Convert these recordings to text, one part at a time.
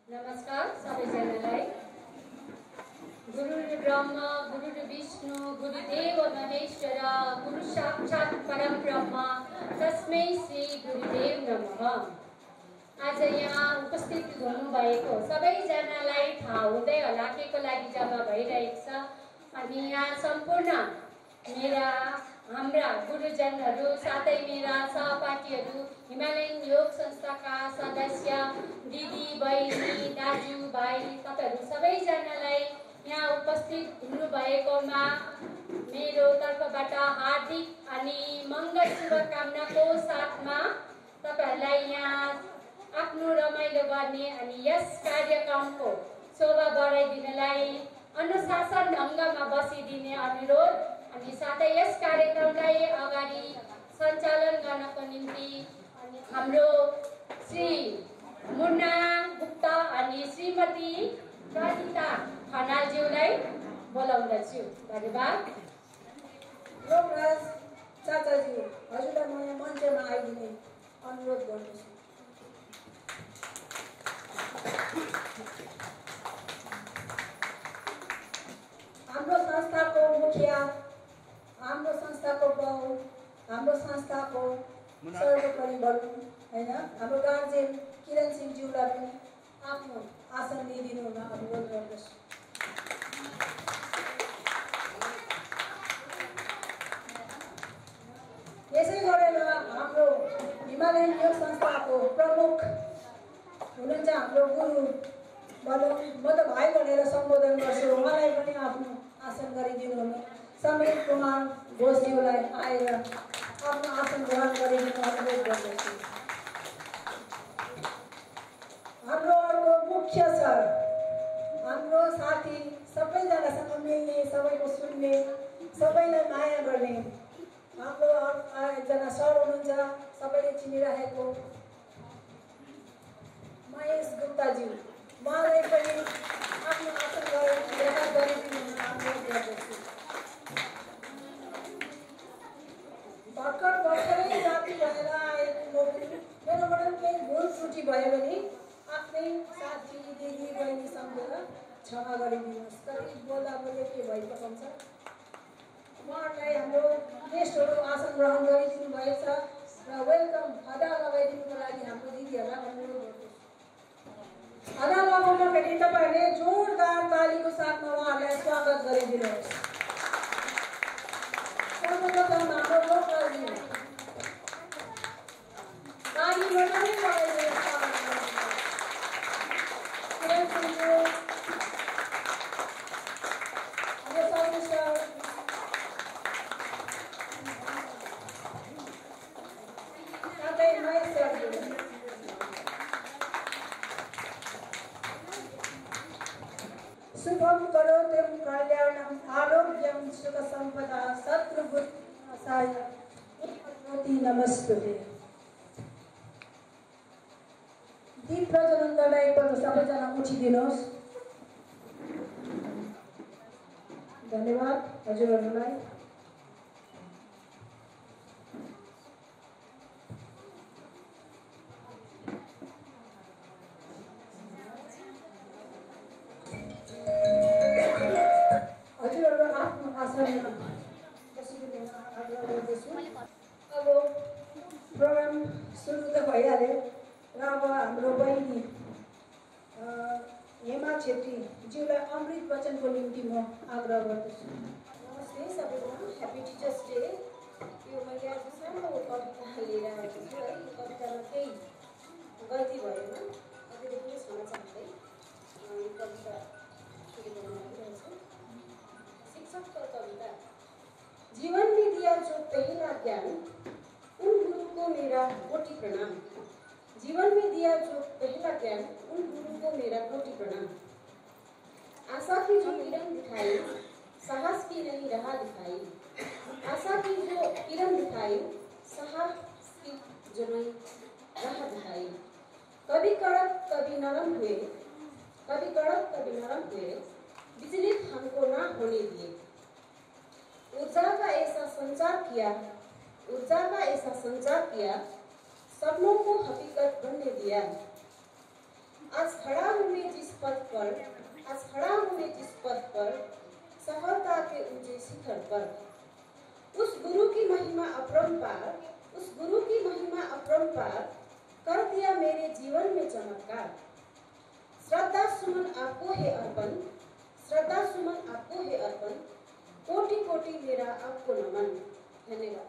नमस्कार सबैजनालाई। गुरु ब्रह्मा गुरु विष्णु गुरुदेव महेश्वर गुरु साक्षात् परम ब्रह्म तस्मै श्री गुरुदेव नमः। आज यहाँ उपस्थित हुनुभएको सबैजनालाई थाहा हुँदै होला केको लागि जम्मा भइरहेको छ। अनि यहाँ सम्पूर्ण मेरा हाम्रा गुरुजनहरू साथै मेरा सहपाठीहरू हिमालयन योग संस्थाका सदस्य दिदी बहिनी दाजुभाइ तपाईहरू सबैजनालाई यहाँ उपस्थित हुनुभएकोमा मेरो तर्फबाट हार्दिक अनि मङ्गल शुभकामनाको साथमा तपाईहरूलाई यहाँ आफ्नो रमाइलो गर्ने अनि यस कार्यक्रमको शोभा बढाइदिनलाई अनुशासन ढङ्गमा बसिदिने अनुरोध अनि साथै यस कार्यक्रमलाई अगाडि सञ्चालन गर्नको निम्ति हाम्रो श्री मुन्ना गुप्ता अनि श्रीमती प्रनिता खनालज्यूलाई बोलाउँदछु। धन्यवाद। लोकराज चाचाजी हजुरलाई म मञ्चमा आइदिने अनुरोध गर्दछु। हाम्रो संस्थाको मुखिया, हाम्रो संस्थाको बाउ, हाम्रो संस्थाको सर्वोपरि बरु हैन हाम्रो गार्जियन किरण सिंहज्यूलाई पनि आफ्नो आसन दिइदिनु हुन अनुरोध गर्दछु। यसै गरेर हाम्रो हिमालयन योग संस्थाको प्रमुख हुनुहुन्छ हाम्रो गुरु म त भाइ भनेर सम्बोधन गर्छु, मलाई पनि आफ्नो आसन गरिदिनु हुन समीर कुमार घोषज्यूलाई आएर आफ्नो आसन ग्रहण गरिदिनु अनुरोध गर्दछु। हाम्रो अर्को मुख्य सर, हाम्रो साथी, सबैजनासँग मिल्ने, सबैको सुन्ने, सबैलाई माया गर्ने हाम्रो एकजना सर हुनुहुन्छ सबैले चिनिरहेको महेश गुप्ताज्यू, उहाँलाई पनि आफ्नो आसन ग्रहण गरिदिनु हुन अनुरोध गर्दछु। भर्खरै जाति भएर आएको मेरोबाट केही भुल त्रुटि भयो भने आफ्नै साथी दिदी बहिनी सम्झेर क्षमा गरिदिनुहोस्। कति बोल्दा बोल्दै के भइपठाउँछ। उहाँहरूलाई हाम्रो गेस्टहरू आसन ग्रहण गरिदिनु भएछ र वेलकम हदा लगाइदिनुको लागि हाम्रो दिदीहरूलाई अनुरोध गर्दछु। हदा लगाउँदाखेरि तपाईँहरूले जोरदार तालीको साथमा उहाँहरूलाई स्वागत गरिदिनुहोस्। सर्वप्रथम हाम्रो लोकराजी तालीबाट नै लगाइदिनु स्वागत गर्दछु। किरण सिंहज्यू, हाम्रो सर्विसर साथै महेश सरज्यू, शुभम करोति कल्याणम आरोग्यम सुख संपदा शत्रुबुद्धिनाशाय नमस्ते। दीप प्रज्वलन गर्न एकपल्ट सबैजना उठिदिनुहोस्। धन्यवाद हजुरहरूलाई। हजुरहरू आफ्नो आसनमा बसिदिनु आग्रह गर्दछु। अब प्रोग्राम सुरु त भइहाल्यो र अब हाम्रो बहिनी हेमा छेत्रीज्यूलाई अमृत वचनको निम्ति म आग्रह गर्दछु। नमस्ते सबैजना, ह्याप्पी टिचर्स डे। यो मैले आज सानो कविता लिएर आएको छु है। यो कवितामा केही गल्ती भएन, अझैदेखि सुन्न चाहँदै यो कविता सुरु गर्न लागिरहेछु। शिक्षकको कविता। जीवन में दिया जो पहला ज्ञान उन गुरु को मेरा कोटि प्रणाम। जीवन में दिया जो पहला ज्ञान उन गुरु को मेरा कोटि प्रणाम। आशा की जो किरण दिखाई साहस की नई राह दिखाई। आशा की जो किरण दिखाई साहस की जो नई राह दिखाई। कभी कड़क कभी नरम हुए, कभी कड़क कभी नरम हुए, विचलित हमको ना होने दिए। ऊर्जा का ऐसा संचार किया, ऊर्जा का ऐसा संचार किया, सपनों को हकीकत बनने दिया। आज खड़ा हूँ जिस पद पर सफलता के ऊंचे शिखर पर, उस गुरु की महिमा अपरंपार कर दिया मेरे जीवन में चमत्कार। श्रद्धा सुमन आपको है अर्पण, कोटि कोटि मेरा आपको नमन। धन्यवाद।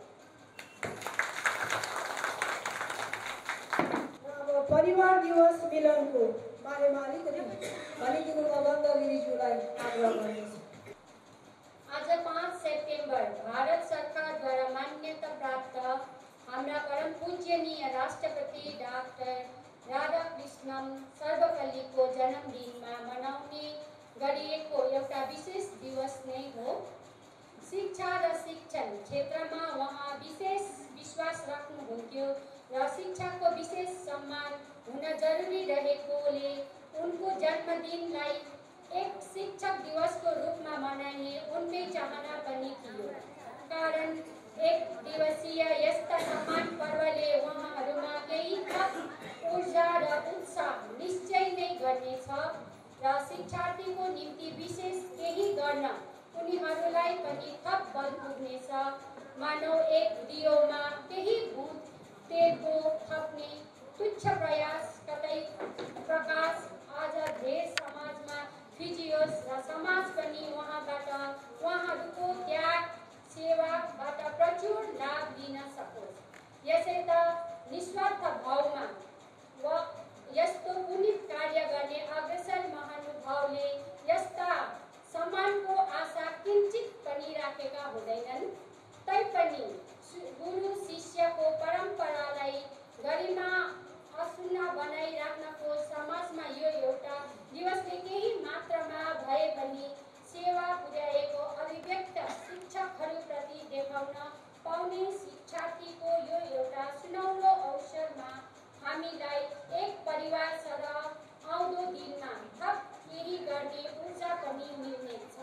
अब परिवार दिवस मिलनको बारेमा अलिकति भनिदिनु मदन गिरिज्यूलाई आग्रह गर्दछु। आज 5 सेप्टेम्बर भारत सरकार द्वारा मान्यता प्राप्त हाम्रा परम पूज्यनीय राष्ट्रपति डाक्टर राधाकृष्णन सर्वपल्लीको जन्मदिनमा मनाउने गरिएको एउटा विशेष दिवस नै हो। शिक्षा र शिक्षण क्षेत्रमा उहाँ विशेष विश्वास राख्नुहुन्थ्यो र शिक्षाको विशेष सम्मान हुन जरुरी रहेकोले उनको जन्मदिनलाई एक शिक्षक दिवसको रूपमा मनाइने उनकै चाहना पनि थियो। कारण एक दिवसीय यस्ता सम्मान पर्वले उहाँहरूमा केही थप ऊर्जा र उत्साह निश्चय नै गर्नेछ र शिक्षार्थीको निम्ति विशेष केही गर्न उनीहरूलाई पनि थप बल पुग्नेछ। मानव एक दियोमा केही भूत तेलको थप्ने तुच्छ प्रयास कतै प्रकाश आज धेर समाजमा फिजियोस् र समाज पनि उहाँहरूको त्याग सेवाबाट प्रचुर लाभ लिन सकोस्। यसै त निस्वार्थ भावमा यस्तो पुनित कार्य गर्ने अग्रसर महानुभावले यस्ता सम्मानको आशा किञ्चित पनि राखेका हुँदैनन्। तैपनि गुरु शिष्यको परम्परालाई गरिमा अक्षुण्ण बनाइराख्नको समाजमा यो एउटा दिवसले केही मात्रामा भए पनि सेवा पुर्याएको अभिव्यक्त शिक्षकहरूप्रति देखाउन पाउने शिक्षार्थीको यो एउटा सुनौलो अवसरमा हामीलाई एक परिवार सरह आउँदो दिनमा थप केही गर्ने ऊर्जा पनि मिल्नेछ।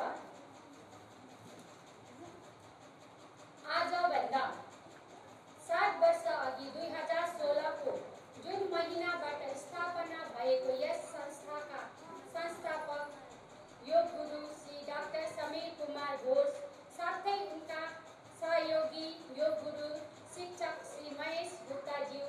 आजभन्दा 7 वर्ष अघि 2016 को जुन महिनाबाट स्थापना भएको यस संस्थाका संस्थापक योग गुरु श्री डाक्टर समीर कुमार घोष साथै उनका सहयोगी योग गुरु शिक्षक श्री महेश गुप्ताज्यू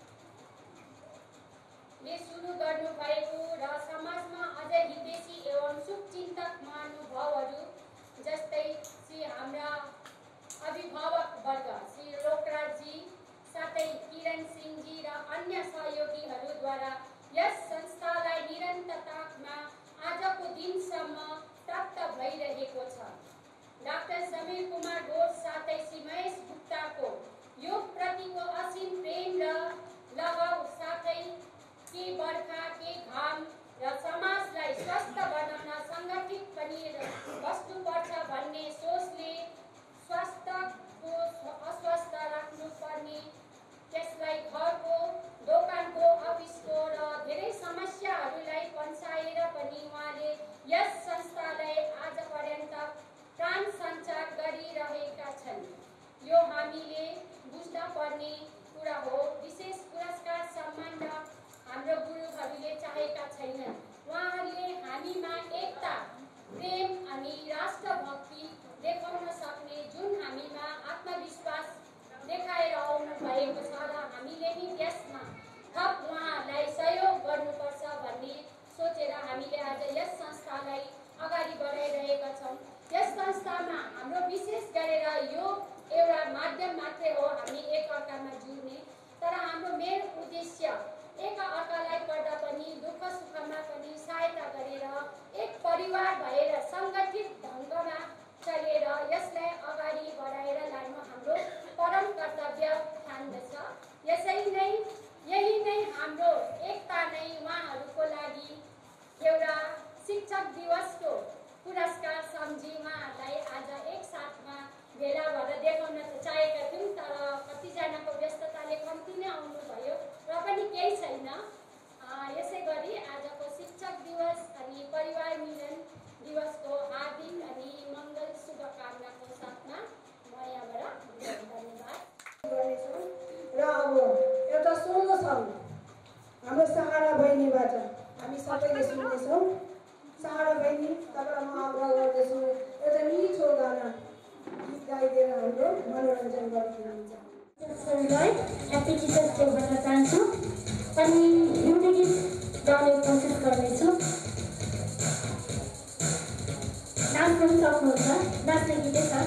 ले सुरु गर्नुभएको र समाजमा अझै हितैषी एवं शुभचिन्तक महानुभावहरू जस्तै श्री हाम्रा अभिभावक वर्ग श्री लोकराजी साथै किरण सिंहजी र अन्य सहयोगीहरूद्वारा यस संस्थालाई निरन्तरतामा आजको दिनसम्म प्राप्त भइरहेको छ। डाक्टर समीर कुमार घोष साथै श्री महेश गुप्ताको योग प्रतिको असीम प्रेम र लगाव साथै के बर्खा के घाम र समाजलाई स्वस्थ बनाउन सङ्गठित पनि बस्नुपर्छ भन्ने सोचले स्वास्थ्यको अस्वस्थ राख्नुपर्ने, त्यसलाई घरको दोकानको अफिसको र धेरै समस्याहरूलाई पन्साएर पनि उहाँले यस संस्थालाई आज पर्यन्त प्राण सञ्चार गरिरहेका छन्। यो हामीले बुझ्न पर्ने कुरा हो। विशेष पुरस्कार सम्मान र हाम्रो गुरुहरूले चाहेका छैनन्। उहाँहरूले हामीमा एकता प्रेम अनि राष्ट्रभक्ति देखाउन सक्ने जुन हामीमा आत्मविश्वास देखाएर आउनु भएको छ र हामीले नि त्यसमा थप उहाँहरूलाई सहयोग गर्नुपर्छ भन्ने सोचेर हामीले आज यस संस्थालाई अगाडि बढाइरहेका छौँ। यस संस्थामा हाम्रो विशेष गरेर यो एउटा माध्यम मात्रै हो हामी एकअर्कामा जुड्ने, तर हाम्रो मेन उद्देश्य एकअर्कालाई पर्दा पनि दुःख सुखमा पनि सहायता गरेर एक परिवार भएर सङ्गठित ढङ्गमा चलेर यसलाई अगाडि बढाएर लानु हाम्रो परम कर्तव्य ठान्दछ। यही नै हाम्रो एकता नै उहाँहरूको लागि एउटा शिक्षक दिवसको पुरस्कार सम्झी उहाँहरूलाई आज एक साथमा भेला भएर देखाउन चाहेका थियौँ, तर कतिजनाको व्यस्तताले कम्ती नै आउनुभयो र पनि केही छैन। यसै गरी आजको शिक्षक दिवस अनि परिवार मिलन दिवसको हार्दिक अनि मङ्गल शुभकामनाको साथमा म यहाँबाट धन्यवाद गर्नेछौँ। र अब एउटा सोलो सङ्ग हाम्रो सहारा बहिनीबाट हामी सबैले सुन्नेछौँ। सारा बहिनी तपाईँलाई म आग्रह गर्दछु एउटा मिठो गाना गीत गाइदिएर हाम्रो मनोरञ्जन गरिदिनुहुन्छ। ह्याप्पी टिचर्स डे भन्न चाहन्छु अनि एउटा गीत गाउने कोसिस गर्नेछु। नाच्न पनि सक्नुहुन्छ, नाच्ने गीतै छ।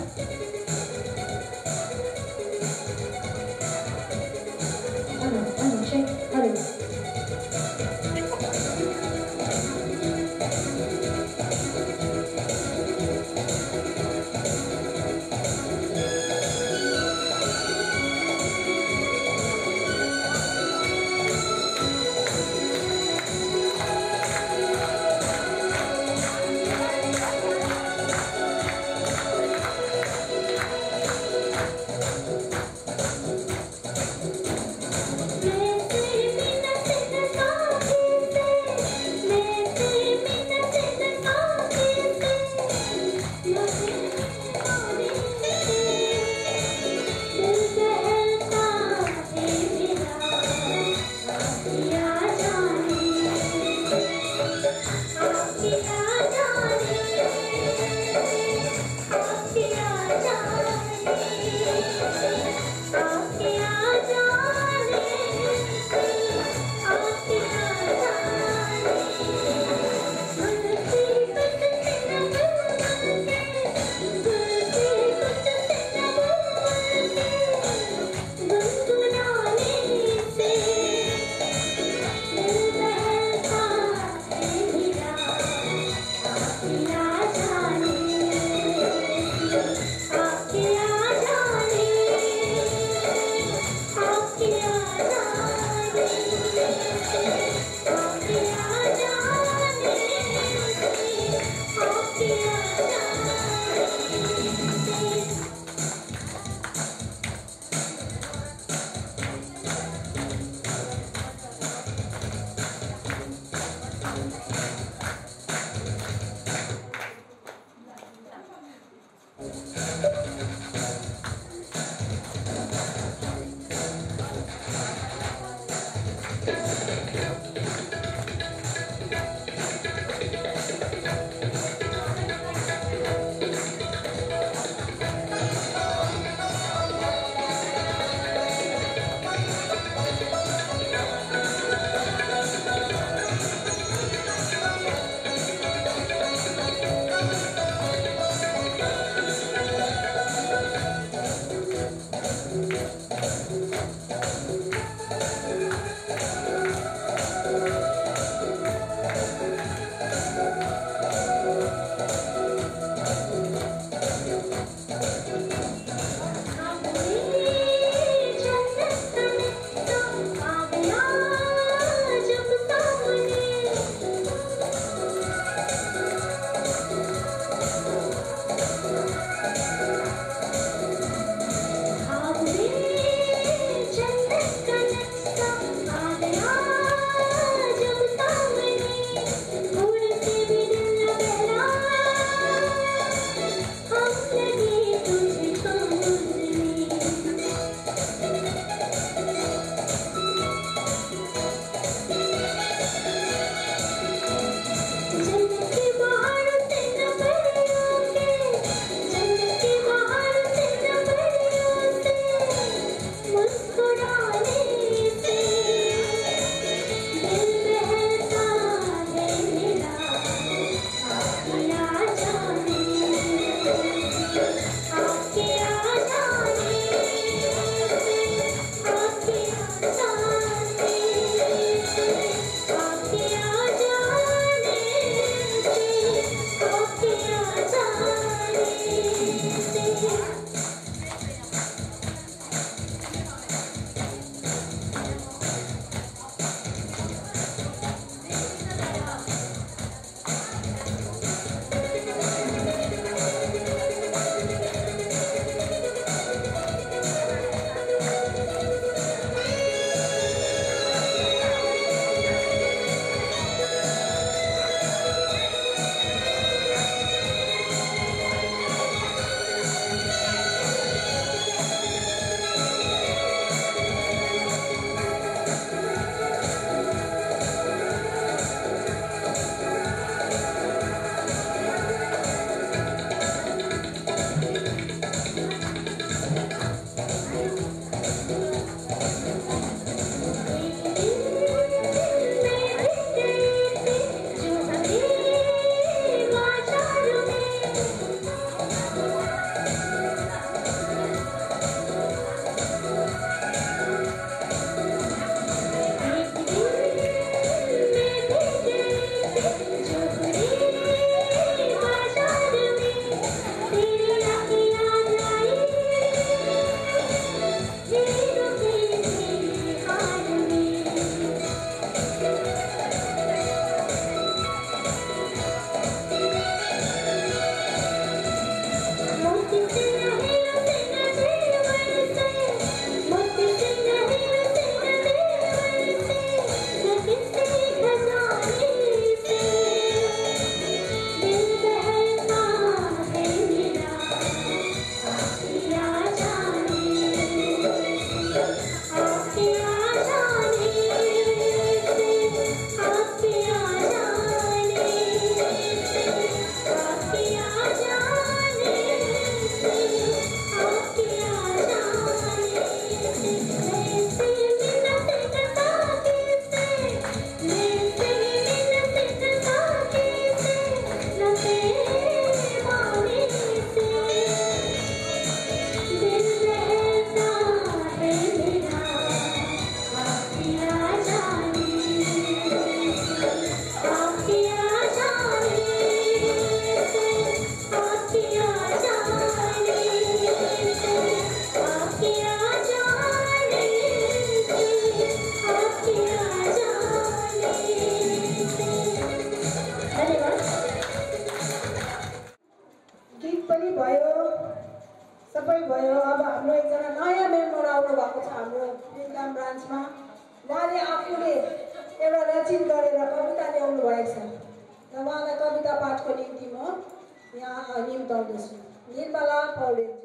भएको छ हाम्रो प्रिन्टाम ब्रान्चमा। उहाँले आफूले एउटा रचित गरेर कविता ल्याउनु भएको छ र उहाँलाई कविता पाठको निम्ति म यहाँ निम्ताउँदैछु। निर्मला पौडेलजी।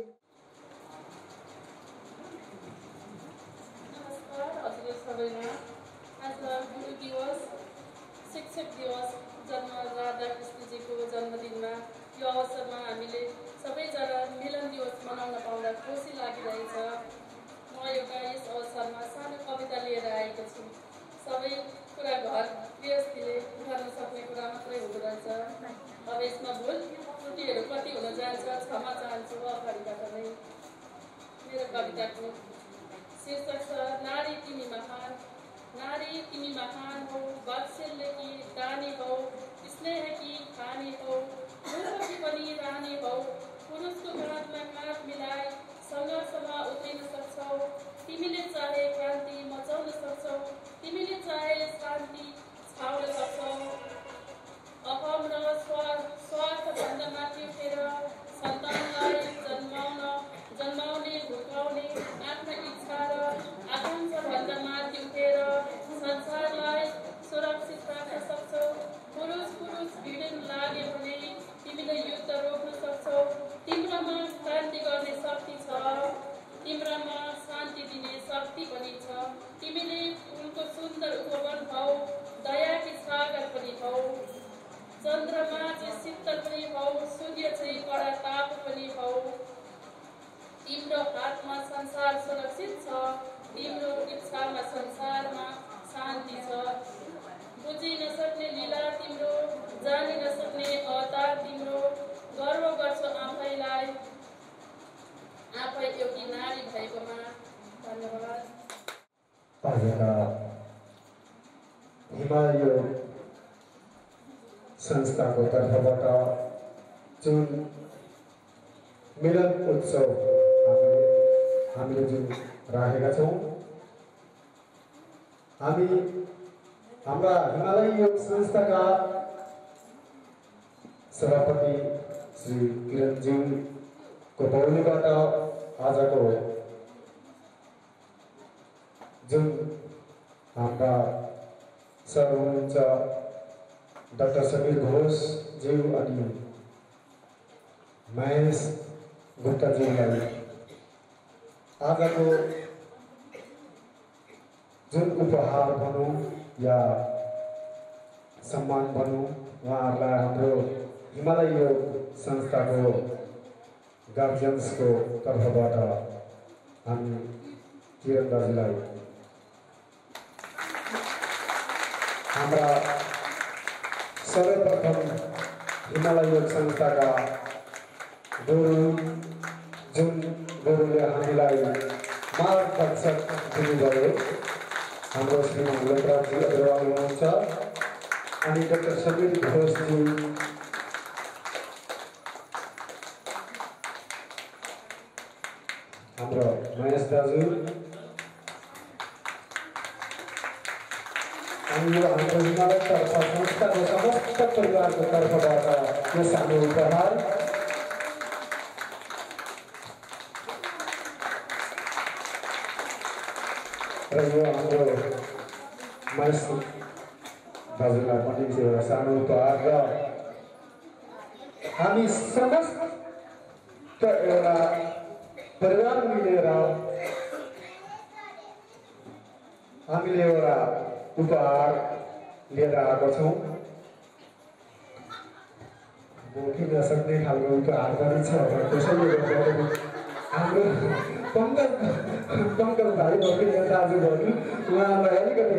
नमस्कार हजुर सबैमा। आज गुरु दिवस, शिक्षक दिवस, जन्म राधाकृष्णजीको जन्मदिनमा यो अवसरमा हामीले सबैजना मिलन दिवस मनाउन पाउँदा खुसी लागिरहेछ। म एउटा यस अवसरमा सानो कविता लिएर आएको छु। सबै कुरा घर गृहस्थीले गर्न सक्ने कुरा मात्रै हुँदो रहेछ। अब यसमा भुल त्रुटिहरू कति हुन जान्छ क्षमा चाहन्छु अगाडिबाट नै। मेरो कविताको शीर्षक छ नारी तिमी महान। नारी तिमी महान हौ, वात्सल्य की दानी हौ, स्नेह की खानी हौ, रूप की पनि रानी हौ। पुरुषको काँधमा काँध मिलाइ सङ्घर्षमा उत्रिन सक्छौ। तिमीले चाहे क्रान्ति मचाउन सक्छौ, तिमीले चाहे शान्ति छाउन सक्छौ। अहम र स्वार्थभन्दा माथि उठेर सन्तानलाई जन्माउने हुर्काउने आफ्ना इच्छा र आकाङ्क्षाभन्दा माथि उठेर संसारलाई सुरक्षित राख्न सक्छौ। पुरुष भिडन लागे भने तिमीले युद्ध रोक्न सक्छौ। तिम्रोमा क्रान्ति गर्ने शक्ति छ, तिम्रोमा शान्ति दिने शक्ति पनि छ। तिमीले फुलको सुन्दर उपवन हौ, दयाकी सागर पनि हौ। चन्द्रमा चाहिँ शीतल पनि हौ, सूर्य चाहिँ कडा ताप पनि हौ। तिम्रो हातमा संसार सुरक्षित छ, तिम्रो इच्छामा संसारमा शान्ति छ। बुझि नसक्ने लीला तिम्रो, जानि नसक्ने अवतार तिम्रो। गर्व गर्छु आफैलाई आफै एउटी नारी भएकोमा। धन्यवाद। हिमालय संस्थाको तर्फबाट जुन मिलन उत्सव हामीले जुन राखेका छौँ, हामी हाम्रा हिमालय योग संस्थाका सभापति श्री किरणज्यूको पौलीबाट आजको जुन हाम्रा सर हुनुहुन्छ डाक्टर समीर घोषज्यू अनि महेश गुप्ताज्यूलाई आजको जुन उपहार भनौँ या सम्मान भनौँ, उहाँहरूलाई हाम्रो हिमालय योग संस्थाको गार्जियन्सको तर्फबाट हामी किरण दाजुलाई हाम्रा सर्वप्रथम हिमालय योग संस्थाका गुरु जुन गुरुले हामीलाई मार्गदर्शन दिनुभयो, हाम्रो श्रीमान लोकराजी अग्रवाल हुनुहुन्छ अनि डाक्टर समीर घोषज्यू, हाम्रो महेश दाजु अनि यो हाम्रो हिमालय संस्थाको समस्त परिवारको तर्फबाट यो सानो उपहार। र यो हाम्रो महेश दाजुलाई पनि एउटा सानो उपहार र हामी समस्त एउटा परिवार मिलेर हामीले एउटा उपहार लिएर आएको छौँ। बोकी नसक्ने खालको उपहार पनि छ। त्यसैले हाम्रो पङ्कज भाइ भगिनी दाजु भन्नु उहाँलाई अलिकति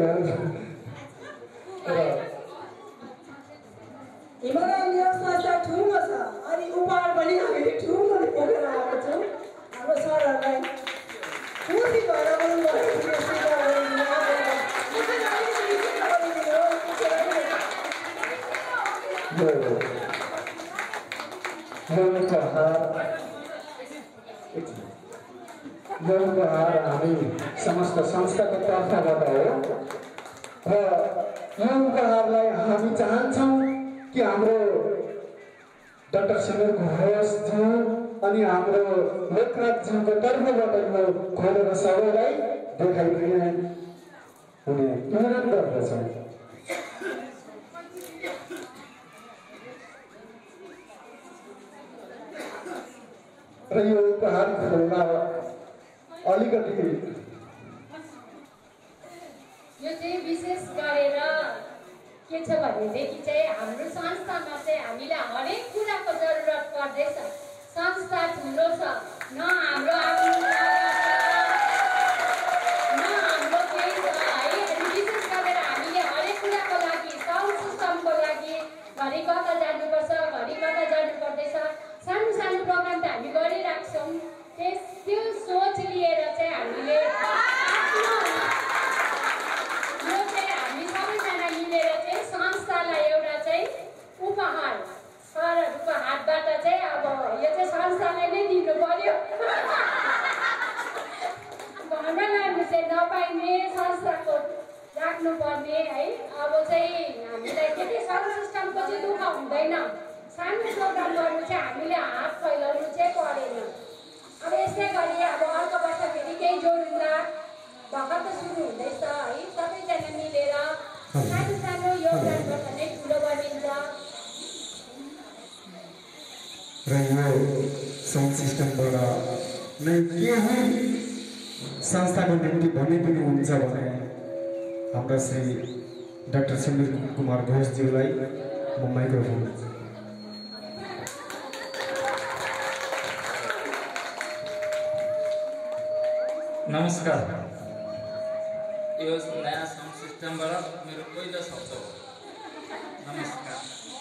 हिमालय योग संस्था ठुलो छ अनि उपहार पनि हामीले ठुलो बोकेर आएको छौँ। हाम्रो सरहरूलाई खुसी भएर यो उपहार हामी समस्त संस्थाको तर्फबाट हो र यो उपहारलाई हामी चाहन्छौँ कि हाम्रो डाक्टर समीर घोषज्यू अनि हाम्रो लोकराज्यको तर्फबाट यो खोलेर सबैलाई देखाइदिने हुने अनुरोध गर्दछौँ। र यो उपहार खोल्न अलिकति यो चाहिँ विशेष गरेर के छ भनेदेखि चाहिँ हाम्रो संस्थामा चाहिँ हामीलाई हरेक कुराको जरुरत पर्दैछ। संस्था ठुलो छ, न हाम्रो केही छ है। अनि विशेष गरेर हामीले हरेक कुराको लागि साउन्ड सिस्टमको लागि घरि कता जानुपर्छ, घरि कता जानु पर्दैछ। सानो सानो प्रोग्राम त हामी गरिरहेको छौँ। त्यो सोच लिएर चाहिँ हामीले संस्थालाई एउटा चाहिँ उपहार सरहरूको हातबाट चाहिँ अब यो चाहिँ संस्थालाई नै दिनु पर्यो। भन्न लानु चाहिँ नपाइने संस्थाको राख्नुपर्ने है। अब चाहिँ हामीलाई त्यति साउन्ड सिस्टमको चाहिँ दुःख हुँदैन। सानो प्रोग्राम गर्नु चाहिँ हामीले हात फैलाउनु चाहिँ परेन। अब यस्तै गरी अब अर्को वर्ष फेरि केही जोडिँदा भर्खर त सुरु हुँदैछ है। सबैजना मिलेर सानो सानो योगदानबाट नै ठुलो बनिन्छ। र यो साउन्ड सिस्टमबाट नै केही संस्थाको निम्ति भन्ने पनि हुन्छ भने हाम्रा श्री डाक्टर समीर कुमार घोषज्यूलाई म माइक्रोफोन नमस्कार। यो नयाँ साउन्ड सिस्टमबाट मेरो पहिलो शब्द हो नमस्कार।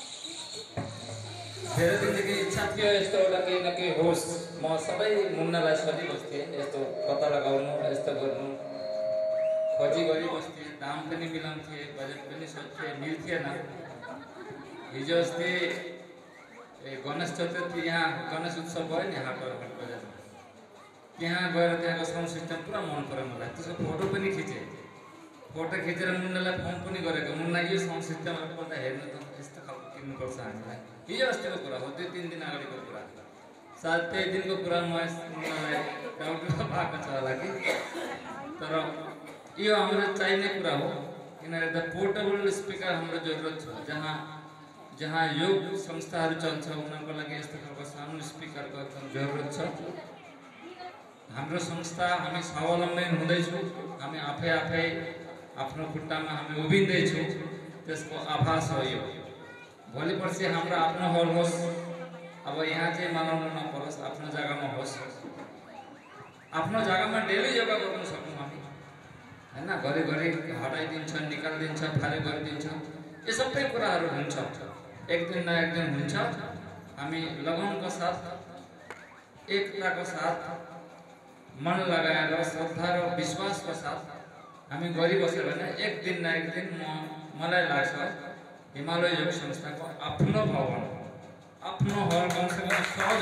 धेरै दिनदेखि इच्छा थियो यस्तो एउटा केही न केही होस्। म सबै मुन्नालाई सोधिबस्थेँ, यस्तो पत्ता लगाउनु, यस्तो गर्नु खोजी गरिबस्थेँ। दाम पनि मिलाउँथेँ, बजेट पनि सोध्थेँ, मिल्थेन। हिजो अस्ति गणेश चतुर्थी यहाँ गणेश उत्सव भयो नि हाट बजारमा, त्यहाँ गएर त्यहाँको साउन्ड सिस्टम पुरा मन पऱ्यो मलाई। त्यसको फोटो पनि खिचेँ। फोटो खिचेर मुन्नालाई फोन पनि गरेको, मुन्ना यो साउन्ड सिस्टमहरू पर्दा हेर्नु त यस्तो खालको किन्नुपर्छ हामीलाई। हिजो अस्तिको कुरा हो, 2-3 दिन अगाडिको कुरा। सायद त्यही दिनको कुरा म मुन्नालाई डाउट भएको छ होला कि। तर यो हाम्रो चाहिने कुरा हो, किनभने त पोर्टेबल स्पिकर हाम्रो जरुरत छ। जहाँ योग संस्थाहरू चल्छ उनीहरूको लागि यस्तो खालको साउन्ड स्पिकरको एकदम जरुरत छ। हाम्रो संस्था हामी स्वावलम्बी हुँदैछौँ, हामी आफै आफ्नो खुट्टामा हामी उभिँदैछौँ, त्यसको आभास हो यो। भोलि पर्सि हाम्रो आफ्नो हल होस्। अब यहाँ चाहिँ मनाउनु नपरोस्, आफ्नो जग्गामा होस्। आफ्नो जग्गामा डेली योगा गर्नु सक्छौँ हामी हैन। घरिघरि हटाइदिन्छ, निकालिदिन्छ, खाली गरिदिन्छ, यो सबै कुराहरू हुन्छ। एक दिन न एक दिन हुन्छ। हामी लगनको साथ, एकताको साथ, मन लगाएर श्रद्धा र विश्वासको साथ हामी गरिबस्यो भने एक दिन न एक दिन मलाई लाग्छ हिमालय योग संस्थाको आफ्नो भवन, आफ्नो हल कमसेकम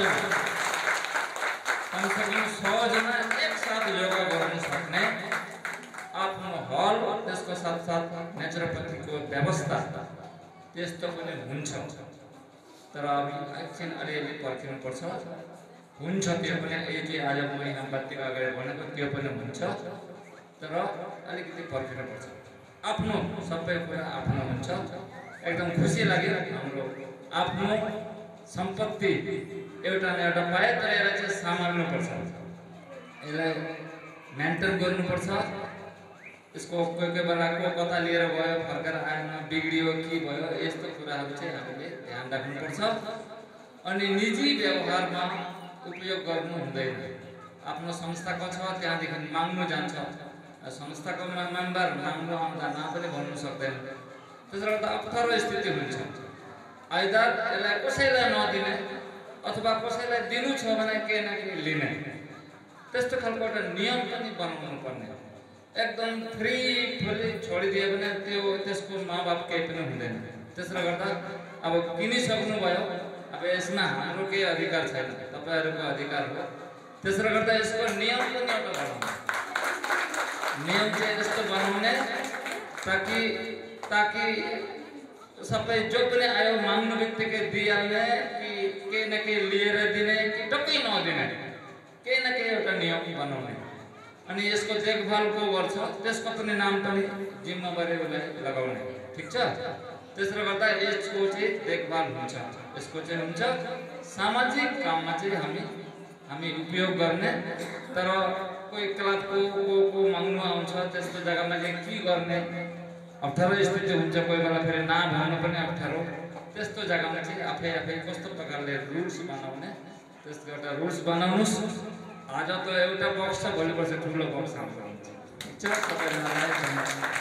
100 जना एकसाथ योगा गर्न सक्ने आफ्नो हल, त्यसको साथसाथ नेचुरोप्याथीको व्यवस्था त्यस्तो पनि हुन्छ। तर अब एकछिन अलिअलि पर्खिनुपर्छ। हुन्छ त्यो पनि, यो चाहिँ आज म यहाँ बत्तीको अगाडि भनेको त्यो पनि हुन्छ। तर अलिकति पर्खिनुपर्छ। आफ्नो सबै कुरा आफ्नो हुन्छ। एकदम खुसी लाग्यो। हाम्रो आफ्नो सम्पत्ति एउटा न एउटा पाए तर यसलाई चाहिँ सम्हाल्नुपर्छ, यसलाई मेन्टेन गर्नुपर्छ। यसको कोही बेला को कता लिएर गयो, फर्केर आएन, बिग्रियो के भयो, यस्तो कुराहरू चाहिँ हामीले ध्यान राख्नुपर्छ। अनि निजी व्यवहारमा उपयोग गर्नु हुँदैन। आफ्नो संस्थाको छ त्यहाँदेखि माग्नु जान्छ। संस्थाको मेम्बर माग्नु आउँदा ना पनि भन्नु सक्दैन। त्यसले गर्दा अप्ठ्यारो स्थिति हुन्छ। आइदर यसलाई कसैलाई नदिने अथवा कसैलाई दिनु छ भने केही न केही लिने, त्यस्तो खालको एउटा नियम पनि बनाउनु पर्ने। एकदम फ्री छोडिदियो भने त्यसको माँ-बाप केही पनि हुँदैन। त्यसले गर्दा अब किनिसक्नुभयो, अब यसमा हाम्रो केही अधिकार छैन, तपाईँहरूको अधिकार हो। त्यसले गर्दा यसको नियम पनि एउटा बनाउनु, नियम चाहिँ यस्तो बनाउने ताकि सबै जो पनि आयो माग्नु बित्तिकै दिइहाल्ने कि केही न केही लिएर दिने कि टक्कै नदिने, केही न केही एउटा नियम बनाउने अनि यसको देखभाल को गर्छ त्यसको पनि नाम पनि जिम्मेवारी उसलाई लगाउने। ठिक छ? त्यसले गर्दा यसको चाहिँ देखभाल हुन्छ। यसको चाहिँ हुन्छ सामाजिक काममा चाहिँ हामी उपयोग गर्ने। तर कोही क्लबको को माग्नु आउँछ त्यस्तो जग्गामा चाहिँ के गर्ने अप्ठ्यारो स्थिति हुन्छ, कोही बेला फेरि नभन्नु पनि अप्ठ्यारो। त्यस्तो जग्गामा चाहिँ आफै कस्तो प्रकारले रुल्स बनाउने, त्यसको एउटा रुल्स बनाउनुस्। आज त एउटा बक्स छ, भोलिपर्सि ठुलो बक्स आउँछ। ठिक छ? सबैजनालाई धन्यवाद।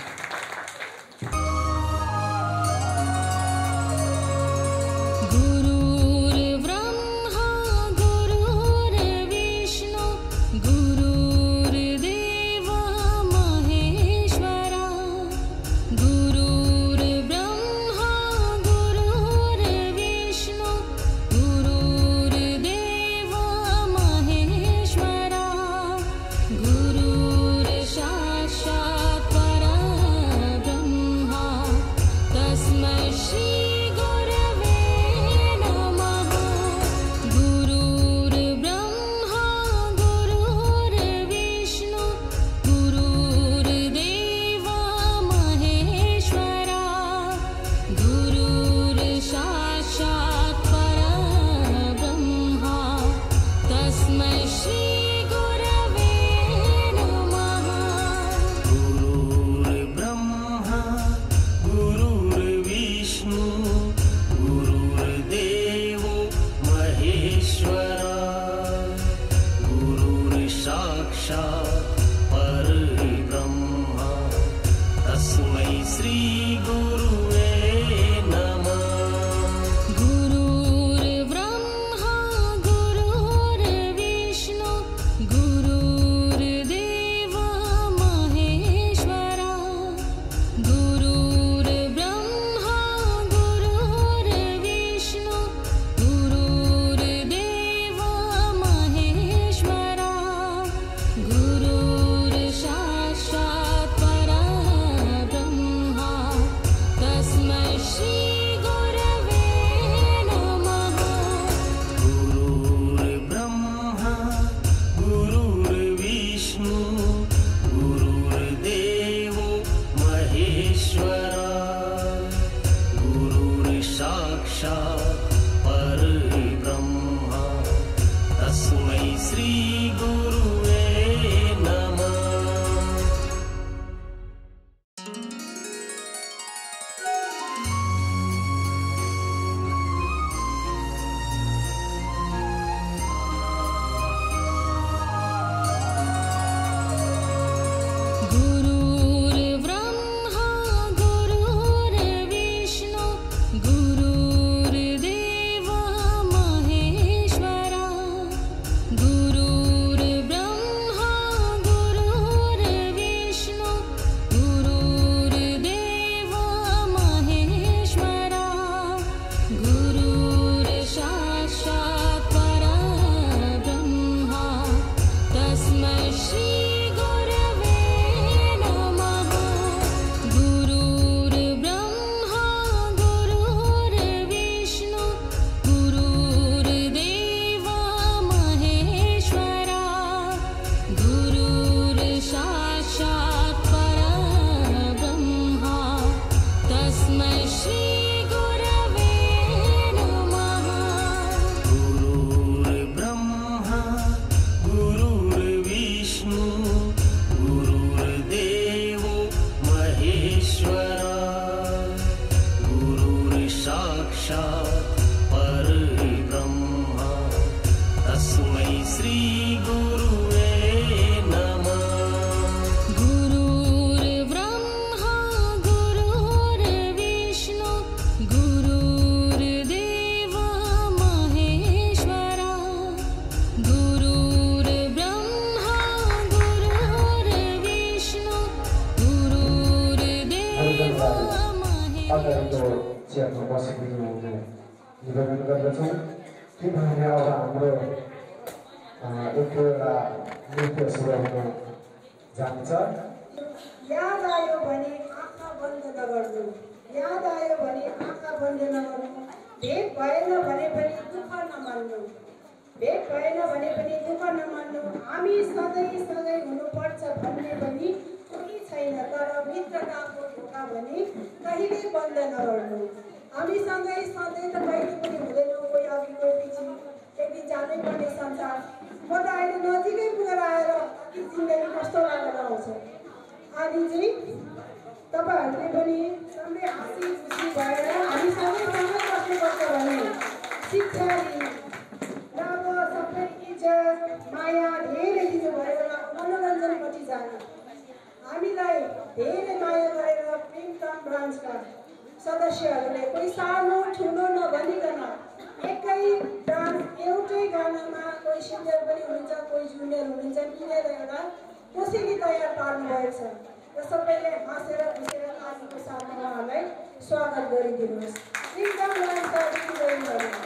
याद आयो भने आँखा बन्द नगर्नु, याद आयो भने आँखा बन्द नगर्नु, भेट भएन भने पनि दुःख दुःख नमान्नु, भेट भएन भने पनि दुःख नमान्नु, हामी सधैँ सँगै हुनुपर्छ भन्ने पनि कोही छैन, तर मित्रताको ढोका भने कहिले बन्द नगर्नु। हामी सँगै सधैँ त कहिले पनि हुँदैनौँ, कोही अघि कोही पछि, एक दिन जानै पर्ने संसार। म त अहिले नजिकै पुगेर आएर कि जिन्दगी कस्तो लागेर आउँछ। आज चाहिँ तपाईँहरूले पनि सबै हाँसी खुसी भएर हामी सँगै बस्नुपर्छ भने शिक्षा र अब सबै इज्जत माया धेरै दिनुभयो र मनोरञ्जनपट्टि जान हामीलाई धेरै माया गरेर प्रेमकाम ब्रान्चका सदस्यहरूले कोही सानो ठुलो नभनिकन एकै ब्रान्च एउटै गानामा कोही सिनियर पनि हुनुहुन्छ, कोही जुनियर हुनुहुन्छ, मिलेर एउटा कोसेली तयार पार्नुभएको छ र सबैले हाँसेर खुसेर आजको साथमा उहाँलाई स्वागत गरिदिनुहोस्। प्रेमकाम ब्रान्चका दिदीबहिनीहरू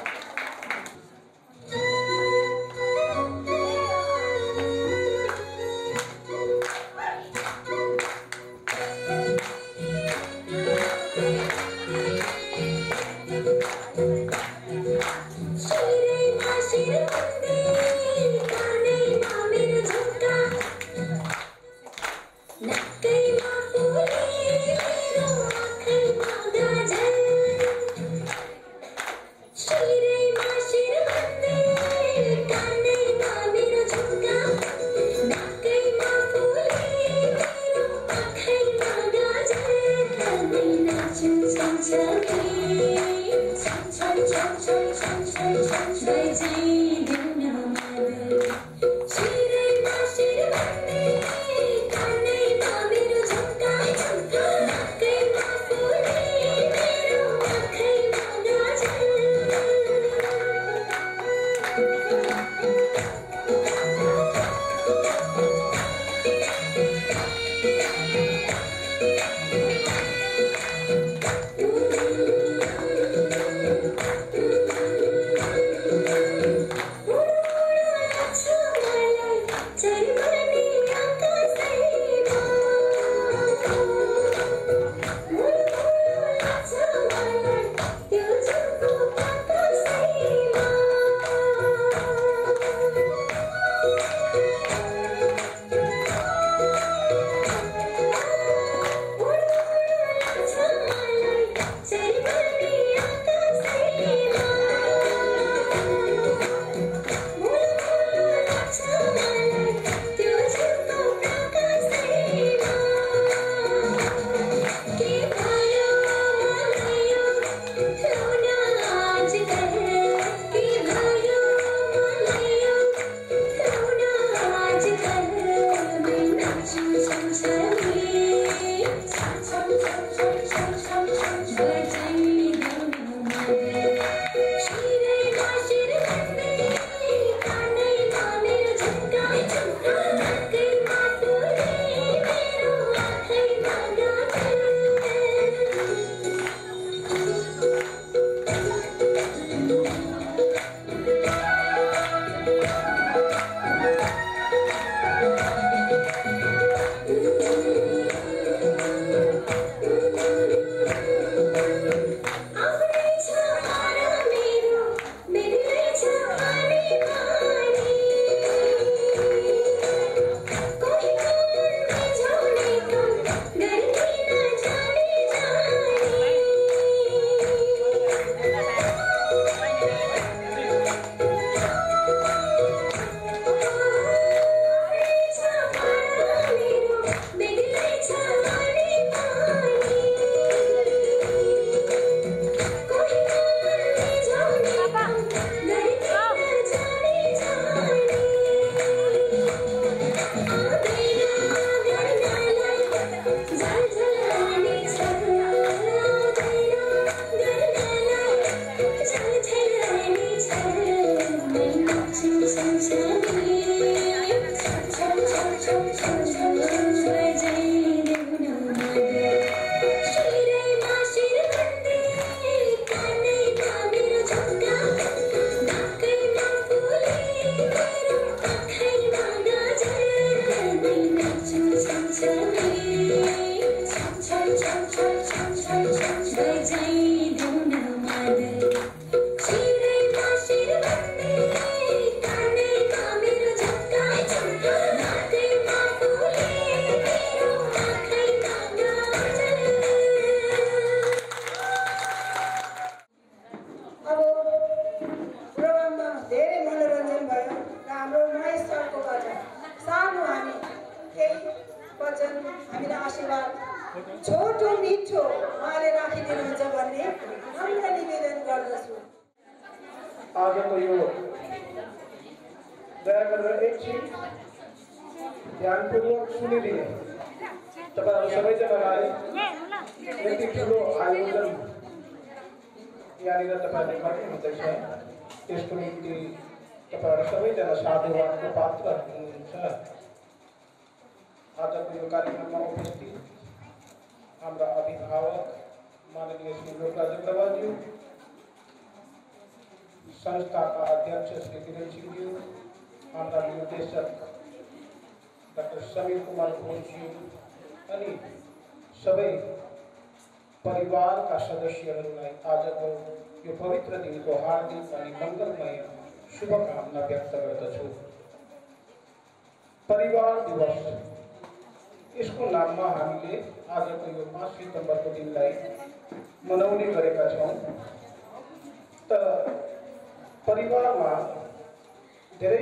हामीलाई आशीर्वाद छोटो मिठो उहाँले राखिदिनुहुन्छ भन्ने नम्र निवेदन गर्दछु। आजको यो दया गरेर एकछिन ध्यानपूर्वक सुनिदिने तपाईँहरू सबैजनालाई यति ठुलो आयोजन यहाँनिर तपाईँहरूले गर्नुहुँदैछ त्यसको निम्ति तपाईँहरू सबैजना साधुवादको पात्र हुनुहुन्छ। आजको यो कार्यक्रममा उपस्थित हाम्रा अभिभावक माननीय श्री लोकराज अग्रवालज्यू, संस्थाका अध्यक्ष श्री किरण सिंहज्यू, हाम्रा निर्देशक डाक्टर समीर कुमार घोषज्यू अनि सबै परिवारका सदस्यहरूलाई आजको यो पवित्र दिनको हार्दिक अनि मङ्गलमय शुभकामना व्यक्त गर्दछु। परिवार दिवस यसको नाममा हामीले आजको यो 5 सितम्बरको दिनलाई मनाउने गरेका छौँ। तर परिवारमा धेरै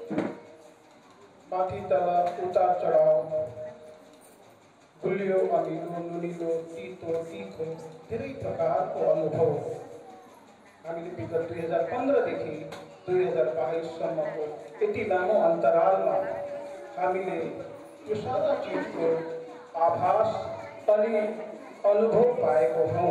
माथि तल उतार चढाव, गुलियो अमिलो नुनिलो तितो तीखो धेरै प्रकारको अनुभव हामीले विगत 2015 देखि 2022 सम्मको यति लामो अन्तरालमा हामीले यो सारा चिजको आभास अनि अनुभव पाएको हौँ।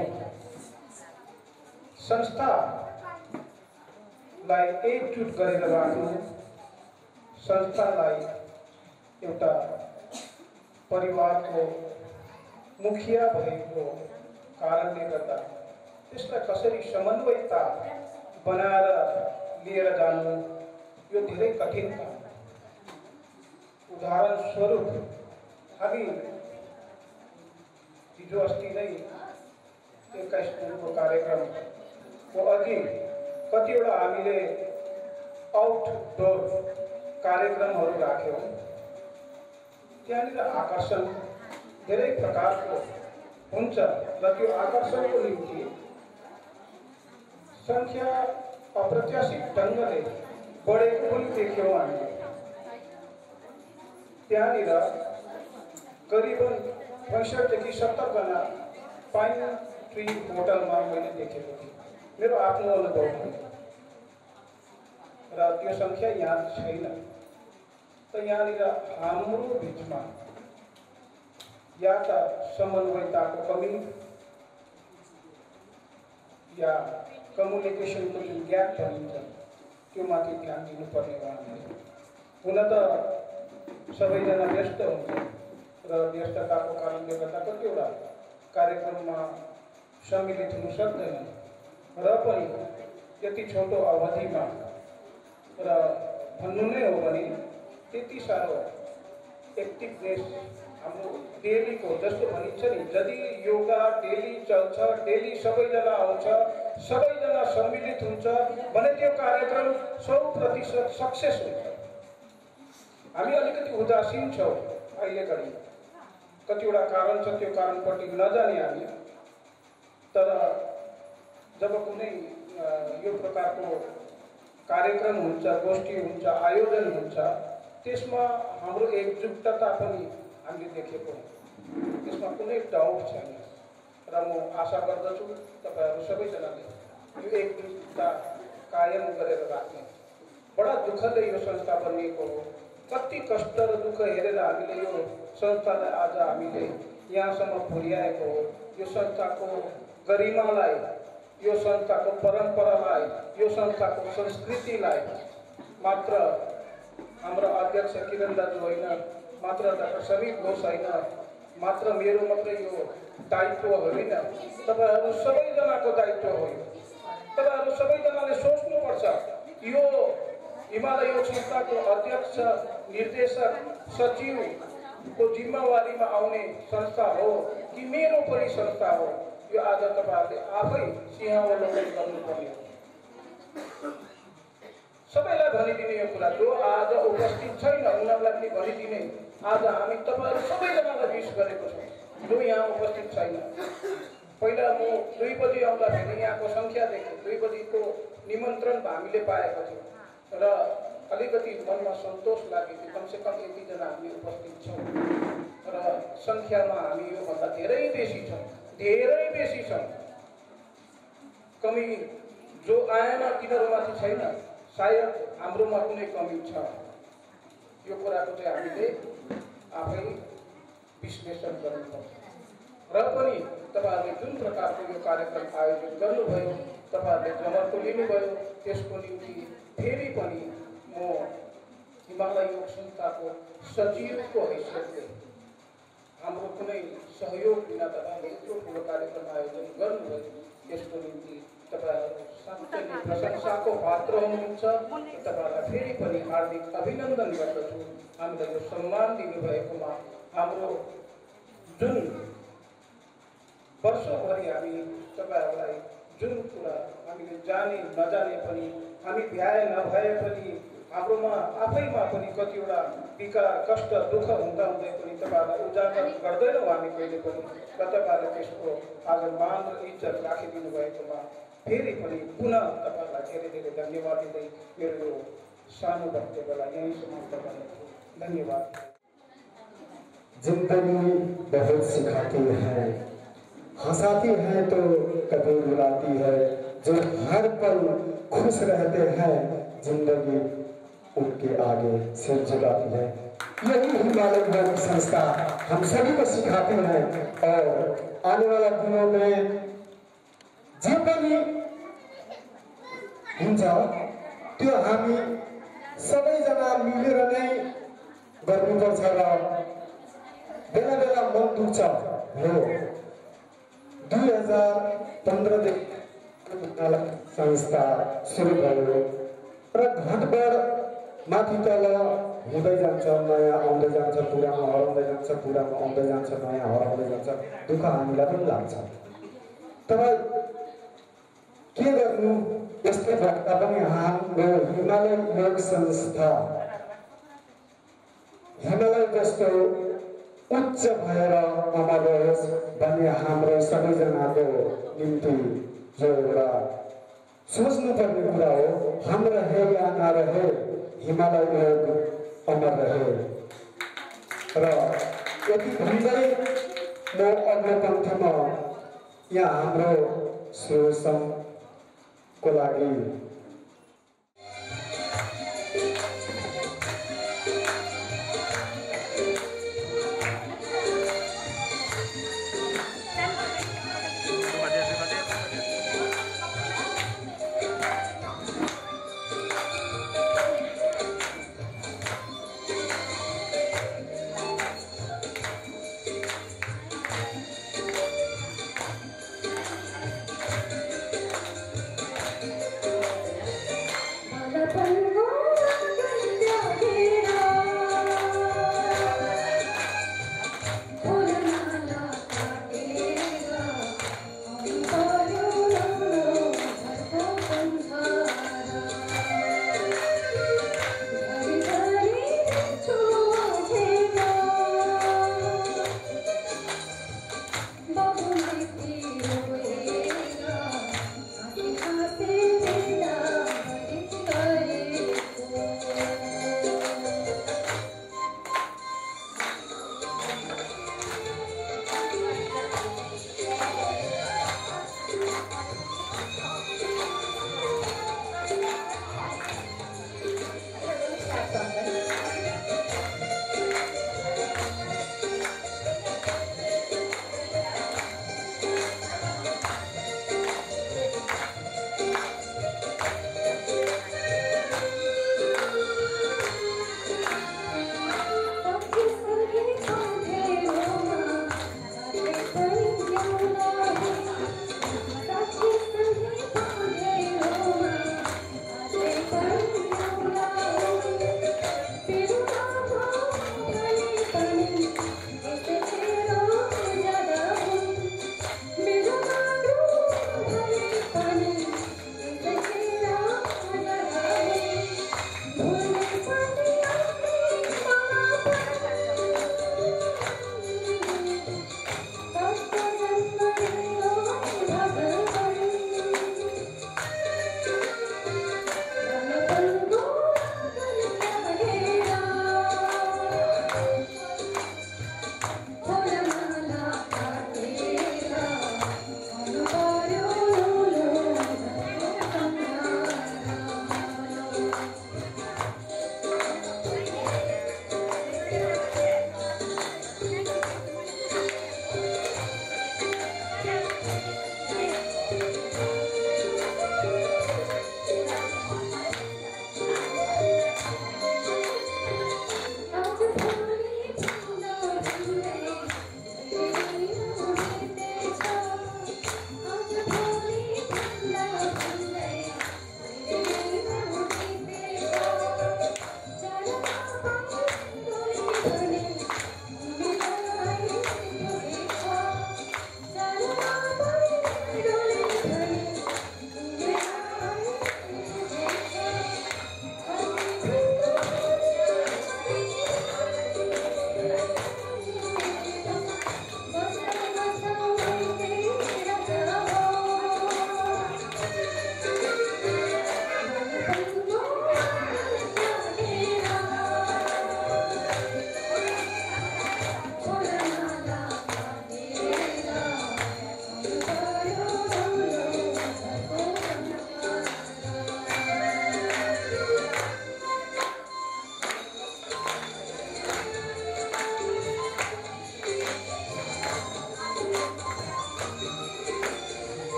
संस्थालाई एकजुट गरेर राख्नु, संस्थालाई एउटा परिवारको मुखिया भएको कारणले गर्दा त्यसलाई कसरी समन्वयता बनाएर लिएर जानु यो धेरै कठिन काम। उदाहरण स्वरूप हामी हिजो अस्ति नै 21 दिनको कार्यक्रमको अघि कतिवटा हामीले आउटडोर कार्यक्रमहरू राख्यौँ। त्यहाँनिर आकर्षण धेरै प्रकारको हुन्छ र त्यो आकर्षणको निम्ति सङ्ख्या अप्रत्याशित ढङ्गले बढेको पनि देख्यौँ हामीले। त्यहाँनिर करिबन 65 देखि 70 जना पाइन ट्री होटलमा मैले देखेको थिएँ, मेरो आफ्नो अनुभव हो। र त्यो सङ्ख्या यहाँ छैन। त यहाँनिर हाम्रो बिचमा या त समन्वयताको कमी या कम्युनिकेसनको जुन ग्याप भनिन्छ त्यो माथि ध्यान दिनुपर्ने हो हामीले। हुन त सबैजना व्यस्त हुन्छ र व्यस्तताको कारणले गर्दा कतिवटा कार्यक्रममा सम्मिलित हुन सक्दैन र पनि त्यति छोटो अवधिमा र भन्नु नै हो भने त्यति साह्रो एक्टिभनेस हाम्रो डेलीको जस्तो भनिन्छ नि, यदि योगा डेली चल्छ, डेली सबैजना आउँछ, सबैजना सम्मिलित हुन्छ भने त्यो कार्यक्रम 100% सक्सेस हुन्छ। हामी अलिकति उदासीन छौँ अहिले घडी, कतिवटा कारण छ, त्यो कारणपट्टि नजाने हामी। तर जब कुनै यो प्रकारको कार्यक्रम हुन्छ, गोष्ठी हुन्छ, आयोजन हुन्छ, त्यसमा हाम्रो एकजुटता पनि हामीले देखेको हो। त्यसमा कुनै डाउट छैन र म आशा गर्दछु तपाईँहरू सबैजनाले यो एकजुटता कायम गरेर राख्ने। बडा दुःखले यो संस्था बनिएको हो। कति कष्ट र दुःख हेरेर हामीले यो संस्थालाई आज हामीले यहाँसम्म पुर्याएको हो। यो संस्थाको गरिमालाई, यो संस्थाको परम्परालाई, यो संस्थाको संस्कृतिलाई मात्र हाम्रो अध्यक्ष किरण दाजु होइन, मात्र डाक्टर समीर घोष होइन, मात्र मेरो मात्रै यो दायित्व होइन, तपाईँहरू सबैजनाको दायित्व हो। तपाईँहरू सबैजनाले सोच्नुपर्छ यो हिमालय योग संस्थाको अध्यक्ष, निर्देशक, सचिवको जिम्मेवारीमा आउने संस्था हो कि मेरो पनि संस्था हो। यो आज तपाईँहरूले आफै सिंहावलोकन गर्नुपर्ने हो। सबैलाई भनिदिने यो कुरा, जो आज उपस्थित छैन उनीहरूलाई पनि भनिदिने। आज हामी तपाईँहरू सबैजनालाई विश गरेको छौँ जो यहाँ उपस्थित छैन। पहिला म 2 बजी आउँदाखेरि यहाँको सङ्ख्या देखेँ, 2 बजीको निमन्त्रण हामीले पाएको थियौँ र अलिकति मनमा सन्तोष लाग्यो कि कमसेकम यतिजना हामी उपस्थित छौँ। र सङ्ख्यामा हामी योभन्दा धेरै बेसी छौँ। कमी जो आएन तिनीहरूमाथि छैन, सायद हाम्रोमा कुनै कमी छ। यो कुराको चाहिँ हामीले आफै विश्लेषण गर्नुपर्छ। र पनि तपाईँहरूले जुन प्रकारको यो कार्यक्रम आयोजन गर्नुभयो, तपाईँहरूले जमर्को लिनुभयो, त्यसको निम्ति फेरि पनि म हिमालय योग संस्थाको सचिवको हैसियतले हाम्रो कुनै सहयोग बिना तपाईँले यत्रो ठुलो कार्यक्रम आयोजन गर्नुभयो, त्यसको निम्ति तपाईँहरू साँच्चै नै प्रशंसाको पात्र हुनुहुन्छ। तपाईँहरूलाई फेरि पनि हार्दिक अभिनन्दन गर्दछु। हामीलाई यो सम्मान दिनुभएकोमा, हाम्रो जुन वर्षभरि हामी तपाईँहरूलाई जुन कुरा हामीले जाने नजाने पनि, हामी भ्याए नभए पनि, हाम्रोमा आफैमा पनि कतिवटा विकार कष्ट दुःख हुँदा हुँदै पनि तपाईँहरूलाई उजागर गर्दैनौँ हामी कहिले पनि। र तपाईँहरूले त्यसको आज मान र इज्जत राखिदिनु भएकोमा फेरि पनि पुनः तपाईँहरूलाई धेरै धेरै धन्यवाद दिँदै मेरो यो सानो वक्तव्यलाई यहीँ समाप्त गर्दछु। धन्यवाद। जिंदगी बहुत सिखाती है, हंसाती है तो कभी रुलाती है। जो हर पल खुश रहते हैं, जिंदगी उनके आगे सिर झुकाती है। यही हिमालय योग संस्था हम सभी को सिखाती है। और आने वाला दिनों में जे पनि हुन्छ त्यो हामी सबैजना मिलेर नै गर्नुपर्छ। र बेला बेला मन दुख्छ हो। 2015 देखि संस्था सुरु भयो र घटबड माथि तल हुँदै जान्छ, नयाँ आउँदै जान्छ, पुरानो हराउँदै जान्छ, पुरानो आउँदै जान्छ, नयाँ हराउँदै जान्छ। दुःख हामीलाई पनि लाग्छ। तर के गर्नु, यस्तै भए पनि हाम्रो हिमालय योग संस्था हिमालय जस्तो उच्च भएर अमर रहोस् भन्ने हाम्रो सबैजनाको निम्ति जो एउटा सोच्नुपर्ने कुरा हो। हम रहे या नरहे, हिमालय योग अमर रहे। र यति भन्दै म अग्लो पन्थमा यहाँ हाम्रो श्रोसमको लागि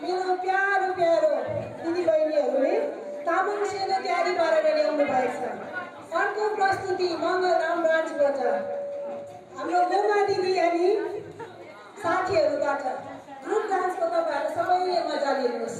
मेरो प्यारो प्यारो दिदीबहिनीहरूले तामाङ सेना तयारी पारेर ल्याउनु भएको छ। अर्को प्रस्तुति मङ्गलधाम ब्रान्चबाट हाम्रो गोमा दिदी अनि साथीहरूबाट ग्रुप डान्सको तपाईँहरू सबैले मजा लिनुहोस्।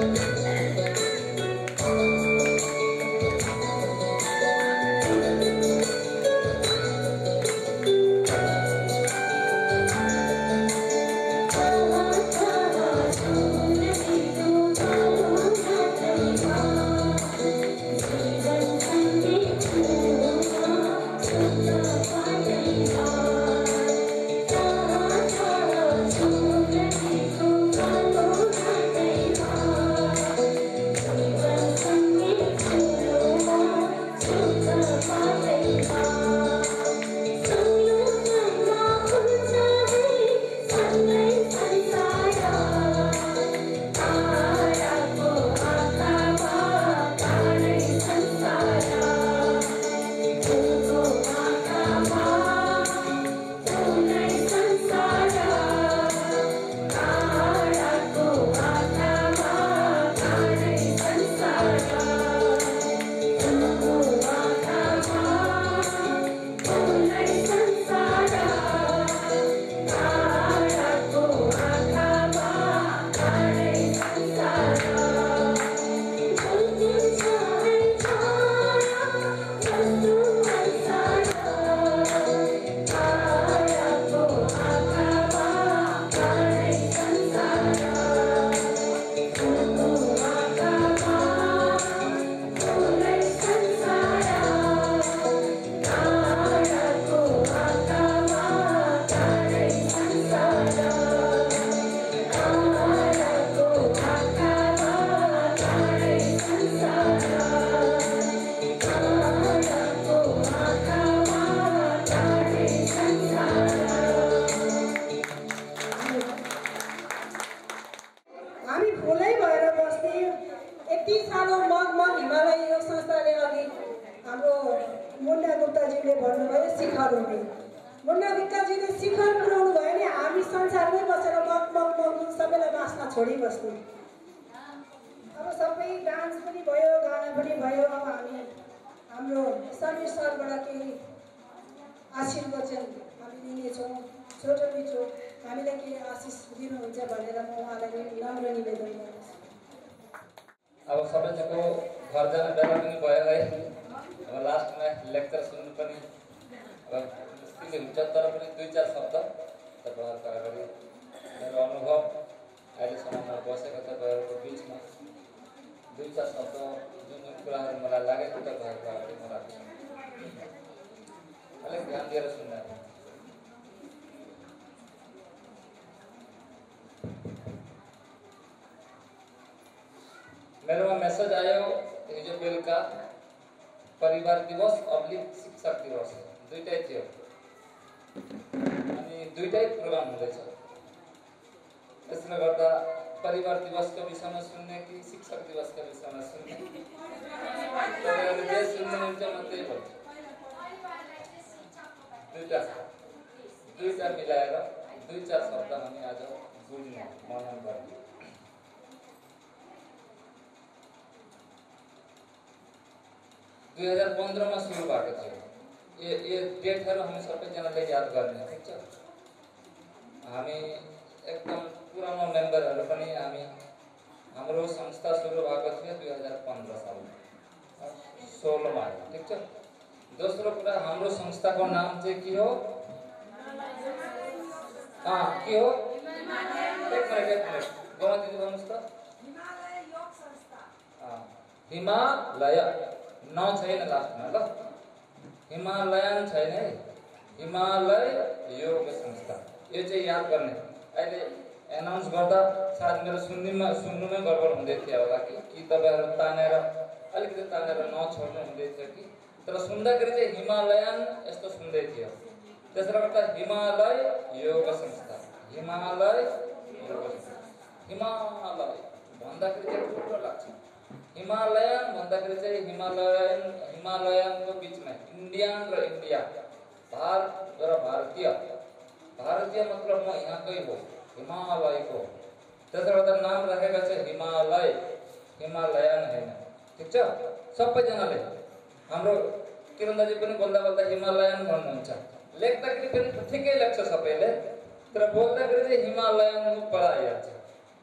अब सबैजनाको घर जाने बेला पनि भयो है। अब लास्टमा लेक्चर सुन्नु पनि अब मुस्किल हुन्छ, तर पनि 2-4 शब्द तपाईँहरूको अगाडि मेरो अनुभव अहिलेसम्म म बसेको तपाईँहरूको बिचमा 2-4 शब्द जुन कुराहरू मलाई लागेको तपाईँहरूको अगाडि म राख्छु। अलिक ध्यान दिएर सुन्नु। मेरोमा मेसेज आयो हिजो बेलुका परिवार दिवस / शिक्षक दिवस दुईटै थियो अनि दुईटै प्रोग्राम हुँदैछ। त्यसले गर्दा परिवार दिवसको विषयमा सुन्ने कि शिक्षक दिवसको विषयमा सुन्ने तपाईहरुले जे सुन्नुहुन्छ म त्यही भन्छु। दुईटा मिलाएर 2-4 शब्द हामी आज बुझ्ने मनन गर्ने। 2015 में सुरु भएको थियो। ये डेटहरु हामी सबैजनाले याद गर्ने, ठीक छ? हामी एकदम पुरानो मेम्बरहरु पनि हाम्रो संस्था सुरु भएको थियो 2015 सालमा 16 मा, ठीक छ? दोस्रो कुरा हाम्रो संस्थाको नाम चाहिँ के हो? के हो? एक मिनट गमा दिदी भन्नुस् त। हिमालय योग संस्था। हिमालय न छैन लास्टमा ल, हिमालयन छैन है, हिमालय योग संस्था। यो चाहिँ याद गर्ने। अहिले एनाउन्स गर्दा सायद मेरो सुन्नुमै गडबड हुँदै थियो होला कि तपाईहरु अलिकति तानेर नछोड्नु हुँदै थियो कि, तर सुन्दाखेरि चाहिँ हिमालयन यस्तो सुन्दै थियो। त्यसले गर्दा हिमालय योग संस्था, हिमालय योग संस्था। हिमालय भन्दाखेरि चाहिँ ठुलो लाग्छ। हिमालयन भन्दाखेरि चाहिँ हिमालयनको बिचमा इन्डियन र इन्डिया, भारत र भारतीय मतलब म यहाँकै हो, हिमालयको। त्यसले गर्दा नाम राखेको चाहिँ हिमालय, हिमालयन हैन, ठीक छ? सबैजनाले हाम्रो किरण दाजु पनि बोल्दा हिमालयन भन्नुहुन्छ, लेख्दाखेरि पनि ठिकै लेख्छ सबैले, तर बोल्दाखेरि चाहिँ हिमालयन पो आइहाल्छ।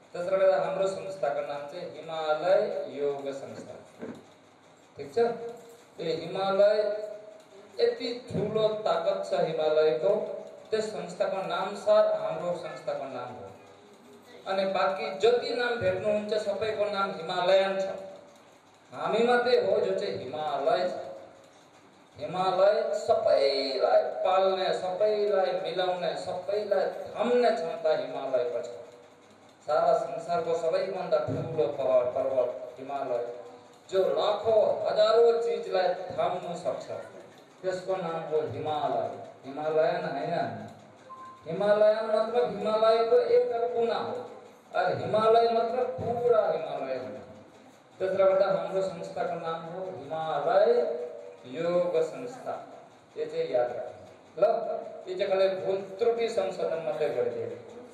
त्यसले गर्दा हाम्रो संस्थाको नाम चाहिँ हिमालय योग संस्था। ठिक छ? यो हिमालय यति ठुलो ताकत छ हिमालयको, त्यस संस्थाको नाम सर हाम्रो संस्थाको नाम हो। अनि बाँकी जति नाम भेट्नुहुन्छ सबैको नाम हिमालयन छ। हामी मात्रै हो जो चाहिँ हिमालय छ। हिमालय सबैलाई पाल्ने, सबैलाई मिलाउने, सबैलाई थाम्ने क्षमता हिमालयको छ। सारा संसारको सबैभन्दा ठुलो पर्वत हिमालय, जो लाखौं हजारौं चिजलाई थाम्न सक्छ, त्यसको नाम हो हिमालय। हिमालयन हैन। हिमालयन मतलब हिमालयको एउटा कुना हो, और हिमालय मतलब पूरा हिमालय हो। त्यसले गर्दा हाम्रो संस्थाको नाम हो हिमालय योग संस्था। यो चाहिँ याद राख्नु ल। यो चाहिँ खालि भुल त्रुटि संशोधन मात्रै गरिदियो।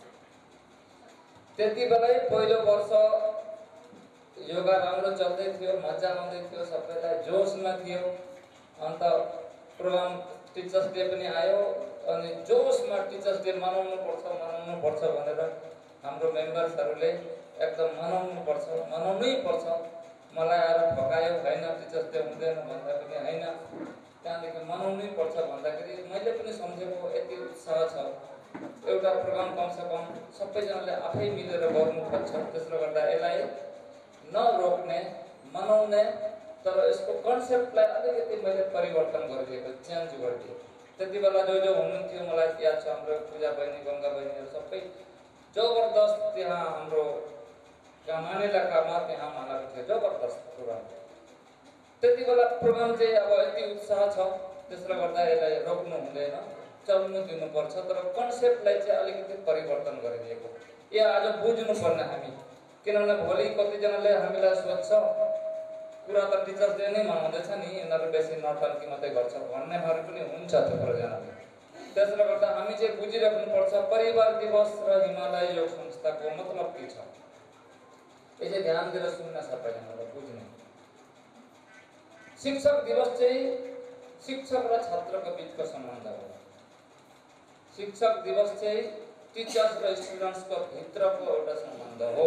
त्यति बेलै पहिलो वर्ष योगा राम्रो चल्दै थियो, मजा आउँदै थियो, सबैलाई जोसमा थियो। अन्त प्रोग्राम टिचर्स डे पनि आयो, अनि जोसमा टिचर्स डे मनाउनु पर्छ भनेर हाम्रो मेम्बर्सहरूले एकदम मनाउनै पर्छ। मलाई आएर ठकायो, होइन टिचर्स डे हुँदैन भन्दा पनि होइन, त्यहाँदेखि मनाउनै पर्छ भन्दाखेरि मैले पनि सम्झेको यति उत्साह छ। एउटा प्रोग्राम कमसेकम सबैजनाले आफै मिलेर गर्नुपर्छ। त्यसले गर्दा यसलाई नरोक्ने, मनाउने, तर यसको कन्सेप्टलाई अलिकति मैले परिवर्तन गरिदिएको, चेन्ज गरिदिएँ। त्यति बेला जो हुनुहुन्थ्यो मलाई याद छ, हाम्रो पूजा बहिनी, गङ्गा बहिनीहरू सबै जबरदस्त त्यहाँ हाम्रो मानेलाकामा त्यहाँ मनाएको थियो, जबरदस्त प्रोग्राम। त्यति बेला प्रोग्राम चाहिँ अब यति उत्साह छ, त्यसले गर्दा यसलाई रोक्नु हुँदैन, चल्नु दिनुपर्छ। तर कन्सेप्टलाई चाहिँ अलिकति परिवर्तन गरिदिएको यो आज बुझ्नुपर्ने हामी। किनभने भोलि कतिजनाले हामीलाई सोध्छ, कुरा त टिचर्स डे नै मनाउँदैछ नि, यिनीहरू बेसी नौटङ्की मात्रै गर्छ भन्नेहरू पनि हुन्छ थुप्रोजनाले। त्यसले गर्दा हामी चाहिँ बुझिराख्नुपर्छ परिवार दिवस र हिमालय योग संस्थाको मतलब के छ। यो चाहिँ ध्यान दिएर सुन्न, सबैजनाले बुझ्ने। शिक्षक दिवस चाहिँ शिक्षक र छात्रको बिचको सम्बन्ध हो। शिक्षक दिवस चाहिँ टिचर्स र स्टुडेन्ट्सको भित्रको एउटा सम्बन्ध हो।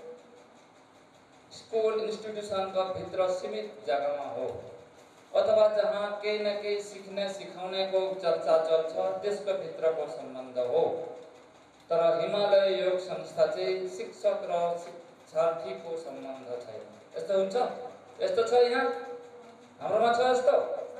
स्कुल इन्स्टिट्युसनको भित्र सीमित जग्गामा हो, अथवा जहाँ केही न केही सिक्ने सिकाउनेको चर्चा चल्छ त्यसको भित्रको सम्बन्ध हो। तर हिमालय योग संस्था चाहिँ शिक्षक र शिक्षार्थीको सम्बन्ध छैन। यस्तो हुन्छ? यस्तो छ यहाँ हाम्रोमा छ यस्तो?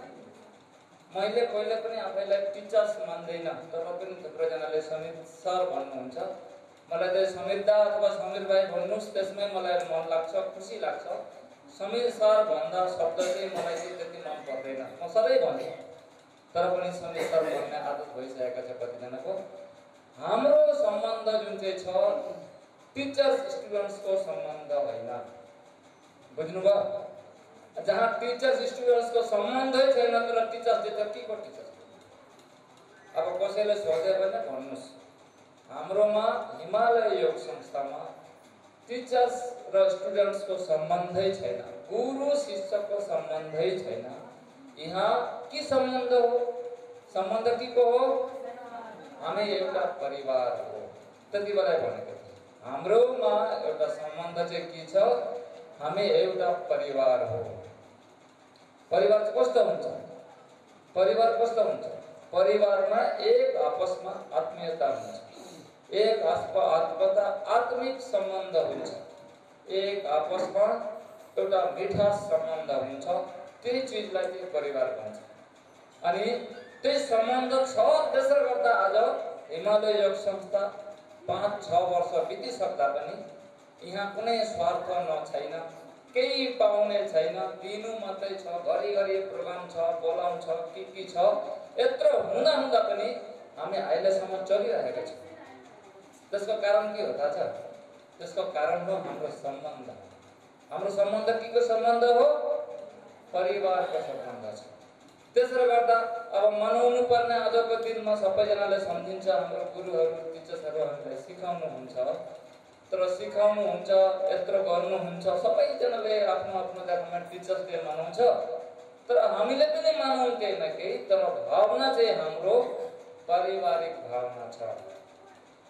मैले पहिले पनि आफैलाई टिचर्स मान्दैन, तर पनि थुप्रैजनाले समीर सर भन्नुहुन्छ। मलाई चाहिँ समीर दा अथवा समीर भाइ भन्नुहोस्, त्यसमै मलाई मन लाग्छ, खुसी लाग्छ। समीर सर भन्दा शब्द चाहिँ मलाई चाहिँ त्यति मन पर्दैन, म सधैँ भन्छु। तर पनि समीर सर भन्ने आदत भइसकेको छ कतिजनाको। हाम्रो सम्बन्ध जुन चाहिँ छ टिचर्स स्टुडेन्ट्सको सम्बन्ध होइन। बुझ्नुभयो? जहाँ टिचर्स स्टुडेन्ट्सको सम्बन्धै छैन, तर टिचर्स डे त के को टिचर्स? अब कसैले सोधे भने भन्नुहोस्, हाम्रोमा हिमालय योग संस्थामा टिचर्स र स्टुडेन्ट्सको सम्बन्धै छैन, गुरु शिष्यको सम्बन्धै छैन। यहाँ के सम्बन्ध हो? सम्बन्ध के को हो? हामी एउटा परिवार हो। त्यति बेला भनेको थिएँ, हाम्रोमा एउटा सम्बन्ध चाहिँ के छ? हामी एउटा परिवार हो। परिवार कस्तो हुन्छ? परिवार कस्तो हुन्छ? परिवारमा एक आपसमा आत्मीयता हुन्छ, एक आत्मिक सम्बन्ध हुन्छ, एक आपसमा एउटा मिठा सम्बन्ध हुन्छ। त्यही चिजलाई चाहिँ परिवार भन्छ। अनि त्यही सम्बन्ध छ। त्यसले गर्दा आज हिमालय योग संस्था 5-6 वर्ष बितिसक्दा पनि यहाँ कुनै स्वार्थ छैन, केही पाउने छैन, दिनु मात्रै छ। घरिघरि प्रोग्राम छ, बोलाउँछ, के छ। यत्रो हुँदा पनि हामी अहिलेसम्म चलिरहेका छौँ। त्यसको कारण के हो थाहा छ? त्यसको कारण हो हाम्रो सम्बन्ध। हाम्रो सम्बन्ध के को सम्बन्ध हो? परिवारको सम्बन्ध छ। त्यसले गर्दा अब मनाउनु पर्ने आजको दिनमा सबैजनाले सम्झिन्छ, हाम्रो गुरुहरू टिचर्सहरू हामीलाई सिकाउनुहुन्छ। तर सिकाउनुहुन्छ, यत्रो गर्नुहुन्छ, सबैजनाले आफ्नो आफ्नो जग्गामा टिचर्स डे मनाउँछ। तर हामीले पनि मनाउँ केही न केही, तर भावना चाहिँ हाम्रो पारिवारिक भावना छ।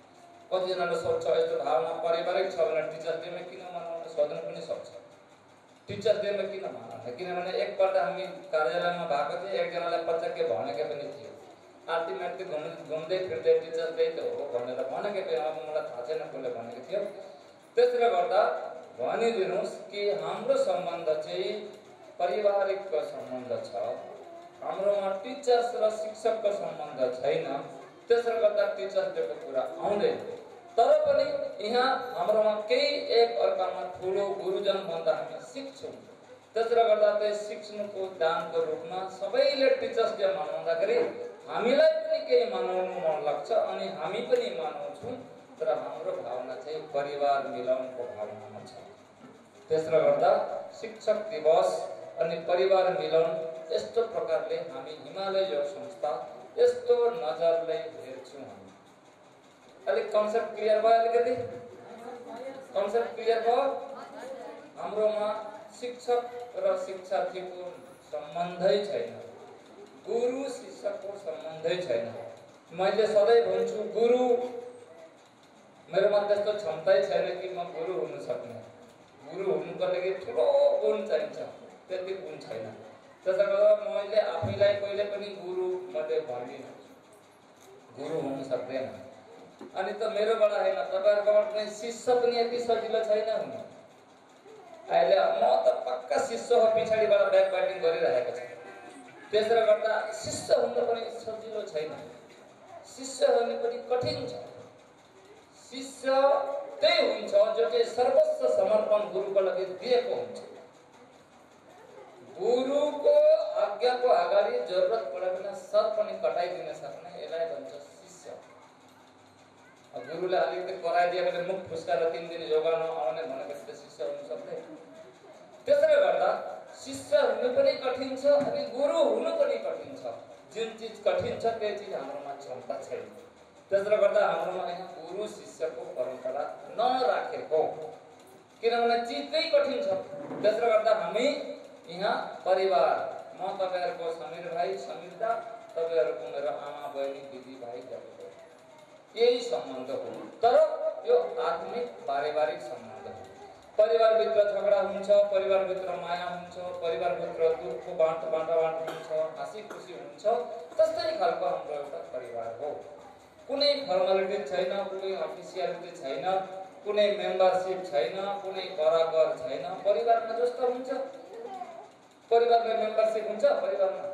कतिजनाले सोध्छ यस्तो भावना पारिवारिक छ भने टिचर्स डेमा किन मनाउन सोध्न पनि सक्छ। टिचर्स डेमा किन मनाउन, किनभने एकपल्ट हामी कार्यालयमा भएको थियो, एकजनालाई पचाके भनेको पनि थियो, आर्ती घुम्दै फिर्दै टिचर्स डे त हो भनेर भनेको थियो, अब मलाई थाहा छैन कसले भनेको थियो। त्यसले गर्दा भनिदिनुहोस् कि हाम्रो सम्बन्ध चाहिँ पारिवारिकको सम्बन्ध छ, हाम्रोमा टिचर्स र शिक्षकको सम्बन्ध छैन। त्यसले गर्दा टिचर्स डेको कुरा आउँदैन। तर पनि यहाँ हाम्रोमा केही एक अर्कामा ठुलो गुरुजन भन्दा हामी सिक्छौँ। त्यसले गर्दा चाहिँ सिक्नुको दानको रूपमा सबैले टिचर्स डे मनाउँदाखेरि हामीलाई पनि केही मनाउनु मन लाग्छ अनि हामी पनि मनाउँछौँ। तर हाम्रो भावना चाहिँ परिवार मिलनको भावनामा छ। त्यसले गर्दा शिक्षक दिवस अनि परिवार मिलन यस्तो प्रकारले हामी हिमालय योग संस्था यस्तो नजरले हेर्छौँ। हामी अलिक कन्सेप्ट क्लियर भयो? अलिकति कन्सेप्ट क्लियर भयो? हाम्रोमा शिक्षक र शिक्षार्थीको सम्बन्धै छैन, गुरु शिष्यको सम्बन्धै छैन। मैले सधैँ भन्छु गुरु मेरोमा त्यस्तो क्षमतै छैन कि म गुरु हुन सक्ने। गुरु हुनुको लागि ठुलो गुण चाहिन्छ, त्यति गुण छैन। त्यसले गर्दा मैले आफैलाई कहिले पनि गुरु मध्ये भन्दिनँ, गुरु हुन सक्दैन। अनि त मेरोबाट होइन, तपाईँहरूकोबाट पनि शिष्य पनि यति सजिलो छैन हुनु। अहिले म त पक्का शिष्य हो, पछाडिबाट ब्याक बाइटिङ गरिरहेको छ। त्यसले गर्दा शिष्य हुनु पनि सजिलो छैन, शिष्य हुनु पनि कठिन छ। शिष्य त्यही हुन्छ जो चाहिँ सर्वस्व समर्पण गुरुको लागि दिएको हुन्छ। गुरुको आज्ञाको अगाडि जरुरत परे बेला सर पनि कटाइदिन सक्ने, यसलाई भन्छ शिष्य। गुरुले अलिकति कराइदियो भने मुख फुस्काएर 3 दिन योगा नआउने भनेपछि त शिष्य हुन सक्दैन। त्यसले गर्दा शिष्य हुनु पनि कठिन छ अनि गुरु हुनु पनि कठिन छ। जुन चिज कठिन छ त्यही चिज हाम्रोमा क्षमता छैन। त्यसले गर्दा हाम्रोमा यहाँ गुरु शिष्यको परम्परा नराखेको, किनभने चिज नै कठिन छ। त्यसले गर्दा हामी यहाँ परिवार, म तपाईहरुको समीर भाइ समीरदा, तपाईहरुको मेरो आमा बहिनी दिदी भाइ जस्तो यही सम्बन्ध हो। तर यो आत्मिक पारिवारिक सम्बन्ध हो। परिवारभित्र झगडा हुन्छ, परिवारभित्र माया हुन्छ, परिवारभित्र दुःखको बाँडफाँड हुन्छ, हाँसी खुसी हुन्छ। त्यस्तै खालको हाम्रो एउटा परिवार हो। कुनै फर्मालिटी छैन, कुनै अफिसियलिटी छैन, कुनै मेम्बरशिप छैन, कुनै कराकर छैन। परिवारमा जस्तो हुन्छ, परिवारमा मेम्बरशिप हुन्छ, परिवारमा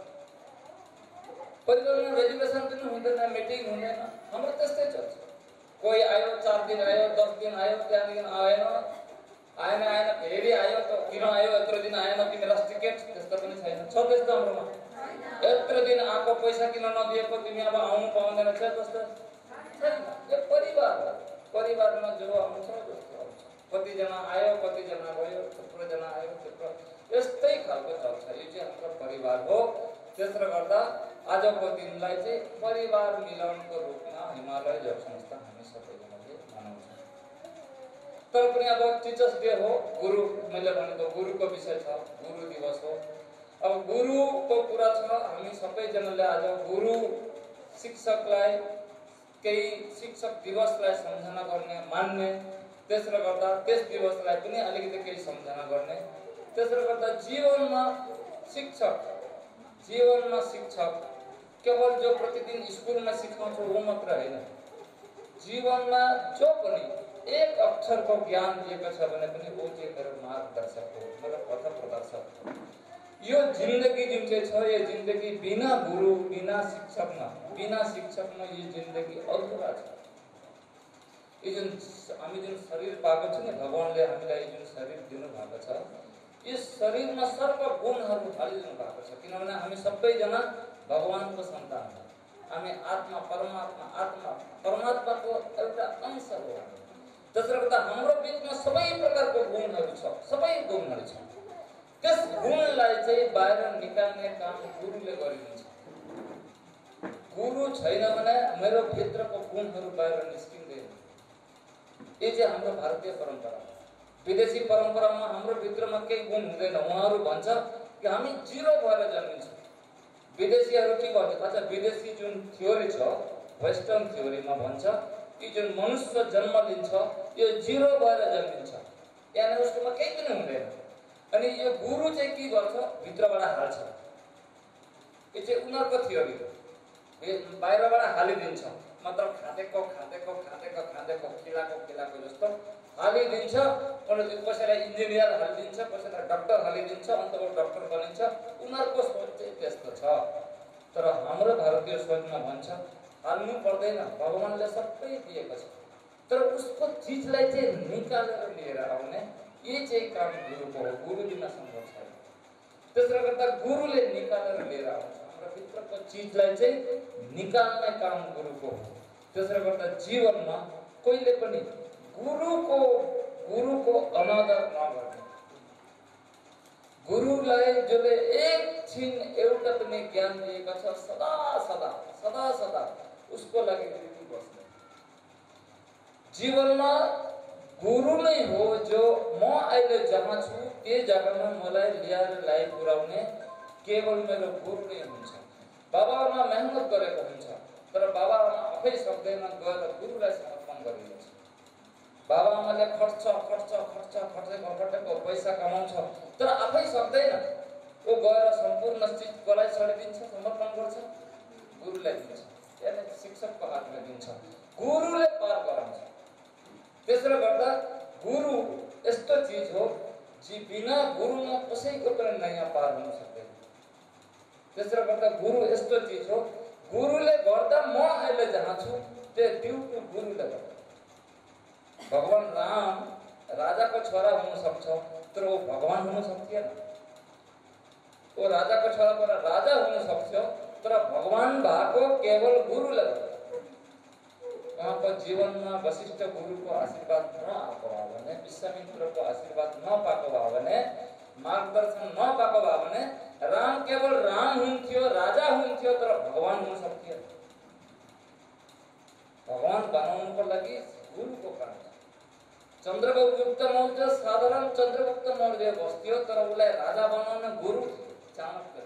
रेजुलेसन पनि हुँदैन, मिटिङ हुँदैन। हाम्रो त्यस्तै चल्छ। कोही आयो 4 दिन आयो, 10 दिन आयो, त्यहाँदेखि आएन फेरि आयो, त किन आयो, यत्रो दिन आएन, तिमीलाई टिकट त्यस्तो पनि छैन। छ त्यस्तो हाम्रोमा, यत्रो दिन आएको पैसा किन नदिएको, तिमी अब आउनु पाउँदैन छ त्यस्तो छैन। यो परिवार हो। परिवारमा जो आउँछ जस्तो आउँछ, कतिजना आयो कतिजना गयो, थुप्रोजना आयो थुप्रो, यस्तै खालको चल्छ। यो चाहिँ हाम्रो परिवार हो। त्यसले गर्दा आजको दिनलाई चाहिँ परिवार मिलनको रूपमा हिमालय योग संस्था हामी सबैजनाले मनाउँछौँ। तर पनि अब टिचर्स डे हो, गुरु मैले भनेको गुरुको विषय छ, गुरु दिवस हो। अब गुरुको कुरा छ, हामी सबैजनाले आज गुरु शिक्षकलाई केही शिक्षक दिवसलाई सम्झना गर्ने, मान्ने। त्यसले गर्दा त्यस दिवसलाई पनि अलिकति केही सम्झना गर्ने। त्यसले गर्दा जीवनमा शिक्षक केवल जो प्रतिदिन स्कुलमा सिकाउँछ वो मात्र होइन, जीवनमा जो पनि एक अक्षरको ज्ञान दिएको छ भने पनि वो चाहिँ मेरो मार्गदर्शक हो, मेरो पथ प्रदर्शक हो। यो जिन्दगी जुन चाहिँ छ, यो जिन्दगी बिना गुरु बिना शिक्षकमा यो जिन्दगी अधुरा छ। यो जुन हामी जुन शरीर पाएको छ नि, भगवानले हामीलाई जुन शरीर दिनु भएको छ, यस शरीरमा सर्व गुणहरू हालिदिनु भएको छ। किनभने हामी सबैजना भगवानको सन्तान हो। हामी आत्मा परमात्माको एउटा अंश हो। त्यसले गर्दा हाम्रो बिचमा सबै प्रकारको गुणहरू छ, सबै गुणहरू छ। त्यस गुणलाई चाहिँ बाहिर निकाल्ने काम गुरुले गरिदिन्छ। गुरु छैन भने मेरो भित्रको गुणहरू बाहिर निस्किँदैन। यो चाहिँ हाम्रो भारतीय परम्परा। विदेशी परम्परामा हाम्रो भित्रमा केही गुण हुँदैन। उहाँहरू भन्छ कि हामी जिरो भएर जन्मिन्छौँ। विदेशीहरू के भन्छ? अच्छा, विदेशी जुन थ्योरी छ, वेस्टर्न थ्योरीमा भन्छ कि जुन मनुष्य जन्म लिन्छ यो जिरो भएर जन्मिन्छ, यानि उसकोमा केही पनि हुँदैन। अनि यो गुरु चाहिँ के गर्छ, भित्रबाट हाल्छ। यो चाहिँ उनीहरूको थियोरी हो, बाहिरबाट हालिदिन्छ, मतलब खाँदेको खाँदेको खाँदेको खाँदेको खिलाको खिलाको जस्तो हालिदिन्छ। अनि कसैलाई इन्जिनियर हालिदिन्छ, कसैलाई डक्टर हालिदिन्छ, अन्त ऊ डक्टर बनिन्छ। उनीहरूको सोच चाहिँ त्यस्तो छ। तर हाम्रो भारतीय सोचमा भन्छ हाल्नु पर्दैन, भगवानले सबै दिएको छ। तर उसको चिजलाई चाहिँ निकालेर लिएर आउने, ये चाहिँ काम गुरुको हो, गुरु दिन सम्भव छैन। त्यसले गर्दा गुरुले निकालेर लिएर आउँछ, हाम्रो भित्रको चिजलाई चाहिँ निकाल्ने काम गुरुको हो। त्यसले गर्दा जीवनमा कहिले पनि गुरुको अनादर नगर्ने, गुरुलाई जसले एकछिन एउटा पनि ज्ञान दिएको छ सदा सदा सदा सदा उसको लागि ऋणी बस्ने। जीवनमा गुरु नै हो जो म अहिले जहाँ छु त्यो जग्गामा मलाई ल्याएर पुर्याउने केवल मेरो गुरु नै हुन्छ। बाबाआमा मेहनत गरेको हुन्छ, तर बाबाआमा आफै सक्दैन, गएर गुरुलाई समर्पण गरिदिन्छ। बाबाआमाले खर्च खर्च खर्च खर्चेको पैसा कमाउँछ, तर आफै सक्दैन, ऊ गएर सम्पूर्ण चिज कसलाई छडिदिन्छ, समर्पण गर्छ, गुरुलाई दिन्छ। यानी शिक्षकको हातमा दिन्छ, गुरुले पार गराउँछ। त्यसले गर्दा गुरु यस्तो चिज हो जी बिना गुरुमा कसैको पनि नयाँ पार हुन सक्दैन। त्यसले गर्दा गुरु यस्तो चिज हो, गुरुले गर्दा म अहिले जहाँ छु त्यो ड्युटी गुरुले गर्दा। भगवान राम राजाको छोरा हुन सक्छ, तर वो भगवान हुन सक्दैन। वो राजाको छोराबाट राजा हुन सक्छ, तर भगवान भएको केवल गुरुले गर्दा। उहाँको जीवनमा वशिष्ठ गुरुको आशीर्वाद नआएको भयो भने, विश्वामित्रको आशीर्वाद नपाएको भयो भने, मार्गदर्शन नपाएको भयो भने राम केवल राम हुन्थ्यो, राजा हुन्थ्यो, तर भगवान हुन सक्थ्यो। भगवान बनाउनको लागि गुरुको काम। चन्द्रगुप्त मौर्य साधारण चन्द्रगुप्त मौर्य बस्थ्यो, तर उसलाई राजा बनाउन गुरु चाणक्य।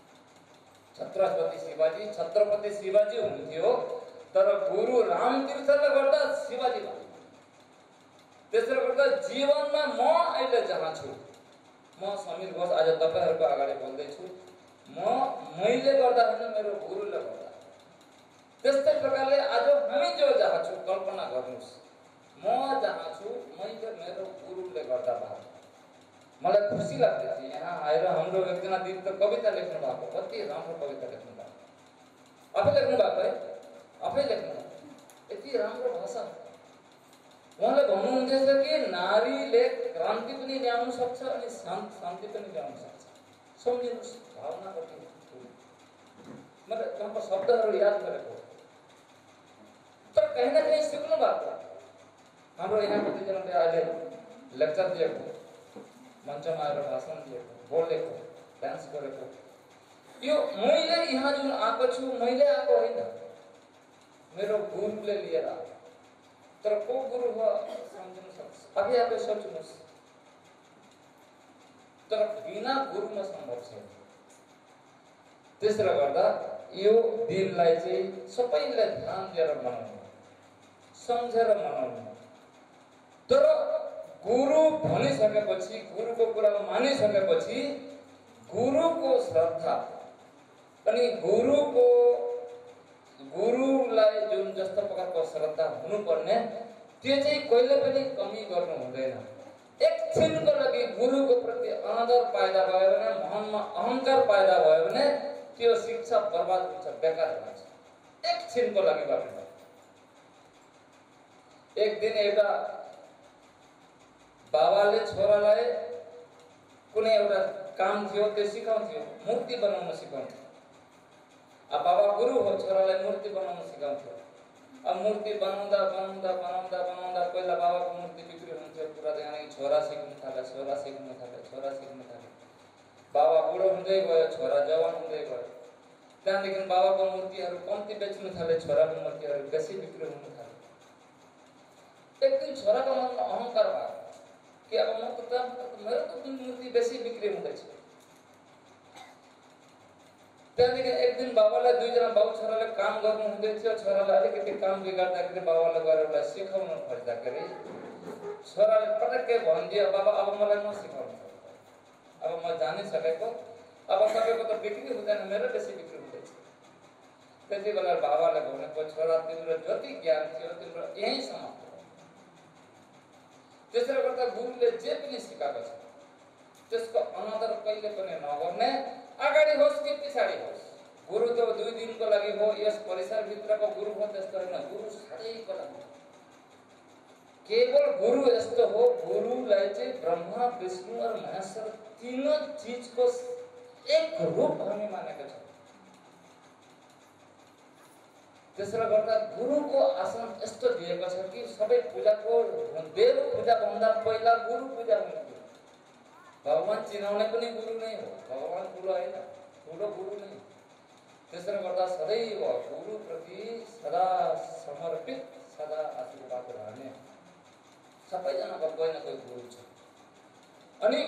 छत्रपति शिवाजी हुन्थ्यो, तर गुरु रामतीर्थले गर्दा शिवाजी भयो। त्यसले गर्दा जीवनमा म अहिले जहाँ छु, म समीर घोष आज तपाईहरुको अगाडि बोल्दैछु, मैले गर्दा हैन, मेरो गुरुले गर्दा। त्यस्तै प्रकारले आज हामी जो जहाँ छु कल्पना गर्नुस्, म जहाँ छु मैले मेरो गुरुले गर्दा भयो। मलाई खुसी लाग्छ यहाँ आएर हाम्रो एकजना दिदी त कविता लेख्नु भएको, कति राम्रो कविता लेख्नु भएको, आफै लेख्नु भएको है, आफै लेख्नु, यति राम्रो भाषा। उहाँले भन्नुहुँदैछ कि नारीले क्रान्ति पनि ल्याउन सक्छ अनि शान्ति पनि ल्याउन सक्छ। सम्झिनुहोस् भावना कति। मैले उहाँको शब्दहरू याद गरेको, तर कहीँ न कहीँ सिक्नु भएको। हाम्रो यहाँ कतिजनाले अहिले लेक्चर दिएको, मञ्चमा आएर भाषण दिएको, बोलेको, डान्स गरेको, यो मैले यहाँ जुन आएको छु मैले आएको होइन, मेरो गुरुले लिएर आएको। तर को गुरु हो सम्झिनु सक्छ, आफै सोच्नुहोस्। तर बिना गुरुमा सम्भव छैन। त्यसले गर्दा यो दिनलाई चाहिँ सबैले ध्यान दिएर मनाउनु, सम्झेर मनाउनु। तर गुरु भनिसकेपछि, गुरुको कुरा मानिसकेपछि गुरुको श्रद्धा अनि गुरुलाई जुन जस्तो प्रकारको श्रद्धा हुनुपर्ने त्यो चाहिँ कहिले पनि कमी गर्नु हुँदैन। एकछिनको लागि गुरुको प्रति अनादर पैदा भयो भने, मनमा अहंकार पैदा भयो भने त्यो शिक्षा बर्बाद हुन्छ, बेकार हुन्छ। एकछिनको लागि गर्नु। एक दिन एउटा बाबाले छोरालाई कुनै एउटा काम थियो त्यो सिकाउँथ्यो, मूर्ति बनाउन सिकाउँथ्यो। अब बाबा गुरु हो, छोरालाई मूर्ति बनाउन सिकाउँथ्यो। अब मूर्ति बनाउँदा बनाउँदा बनाउँदा बनाउँदा पहिला बाबाको मूर्ति बिक्री हुन्थ्यो, पुरा त्यहाँदेखि छोरा सिक्नु थाले, छोरा सिक्नु थाले, छोरा सिक्नु थाले। बाबा बुढो हुँदै गयो, छोरा जवान हुँदै गयो। त्यहाँदेखि बाबाको मूर्तिहरू कम्ती बेच्नु थाले, छोराको मूर्तिहरू बेसी बिक्री हुन थाले। एक दिन छोराको मनमा अहंकार भयो कि अब मेरो त मूर्ति बेसी बिक्री हुँदैछ। त्यहाँदेखि एक दिन बाबालाई दुईजना बाउ छोराले काम गर्नु हुँदै थियो। छोराले अलिकति काम बिगार्दाखेरि बाबाले गएर उसलाई सिकाउन खोज्दाखेरि छोराले पटक्कै भनिदियो, बाबा अब मलाई नसिकाउनु, अब म जानिसकेको, अब तपाईँको त बिक्री हुँदैन, मेरो बेसी बिक्री हुँदैछ। त्यति बेला बाबाले भनेको, छोरा तिम्रो जति ज्ञान थियो तिम्रो यहीँ समाप्त हो। त्यसले गर्दा गुरुले जे पनि सिकाएको छ त्यसको अनादर कहिले पनि नगर्ने, अगाडि होस् कि पछाडि होस्। गुरु त 2 दिनको लागि हो, यस परिसरभित्रको गुरु हो त्यस्तो होइन, गुरु सधैँको लागि। केवल गुरु यस्तो हो, गुरुलाई चाहिँ ब्रह्मा विष्णु और महेश्वर तीनों चीजको एक रूप हामी मानेका छौँ। त्यसले गर्दा गुरुको आसन यस्तो दिएको छ कि सबै पूजाको देव पूजा भन्दा पहिला गुरु पूजा हुनु। भगवान चिनाउने पनि गुरु नै हो, भगवान ठुलो होइन, ठुलो गुरु नै। त्यसले गर्दा सदैव गुरुप्रति सदा समर्पित, सदा आशीर्वाद रहने। सबैजनाको कोही न कोही गुरु छ। अनि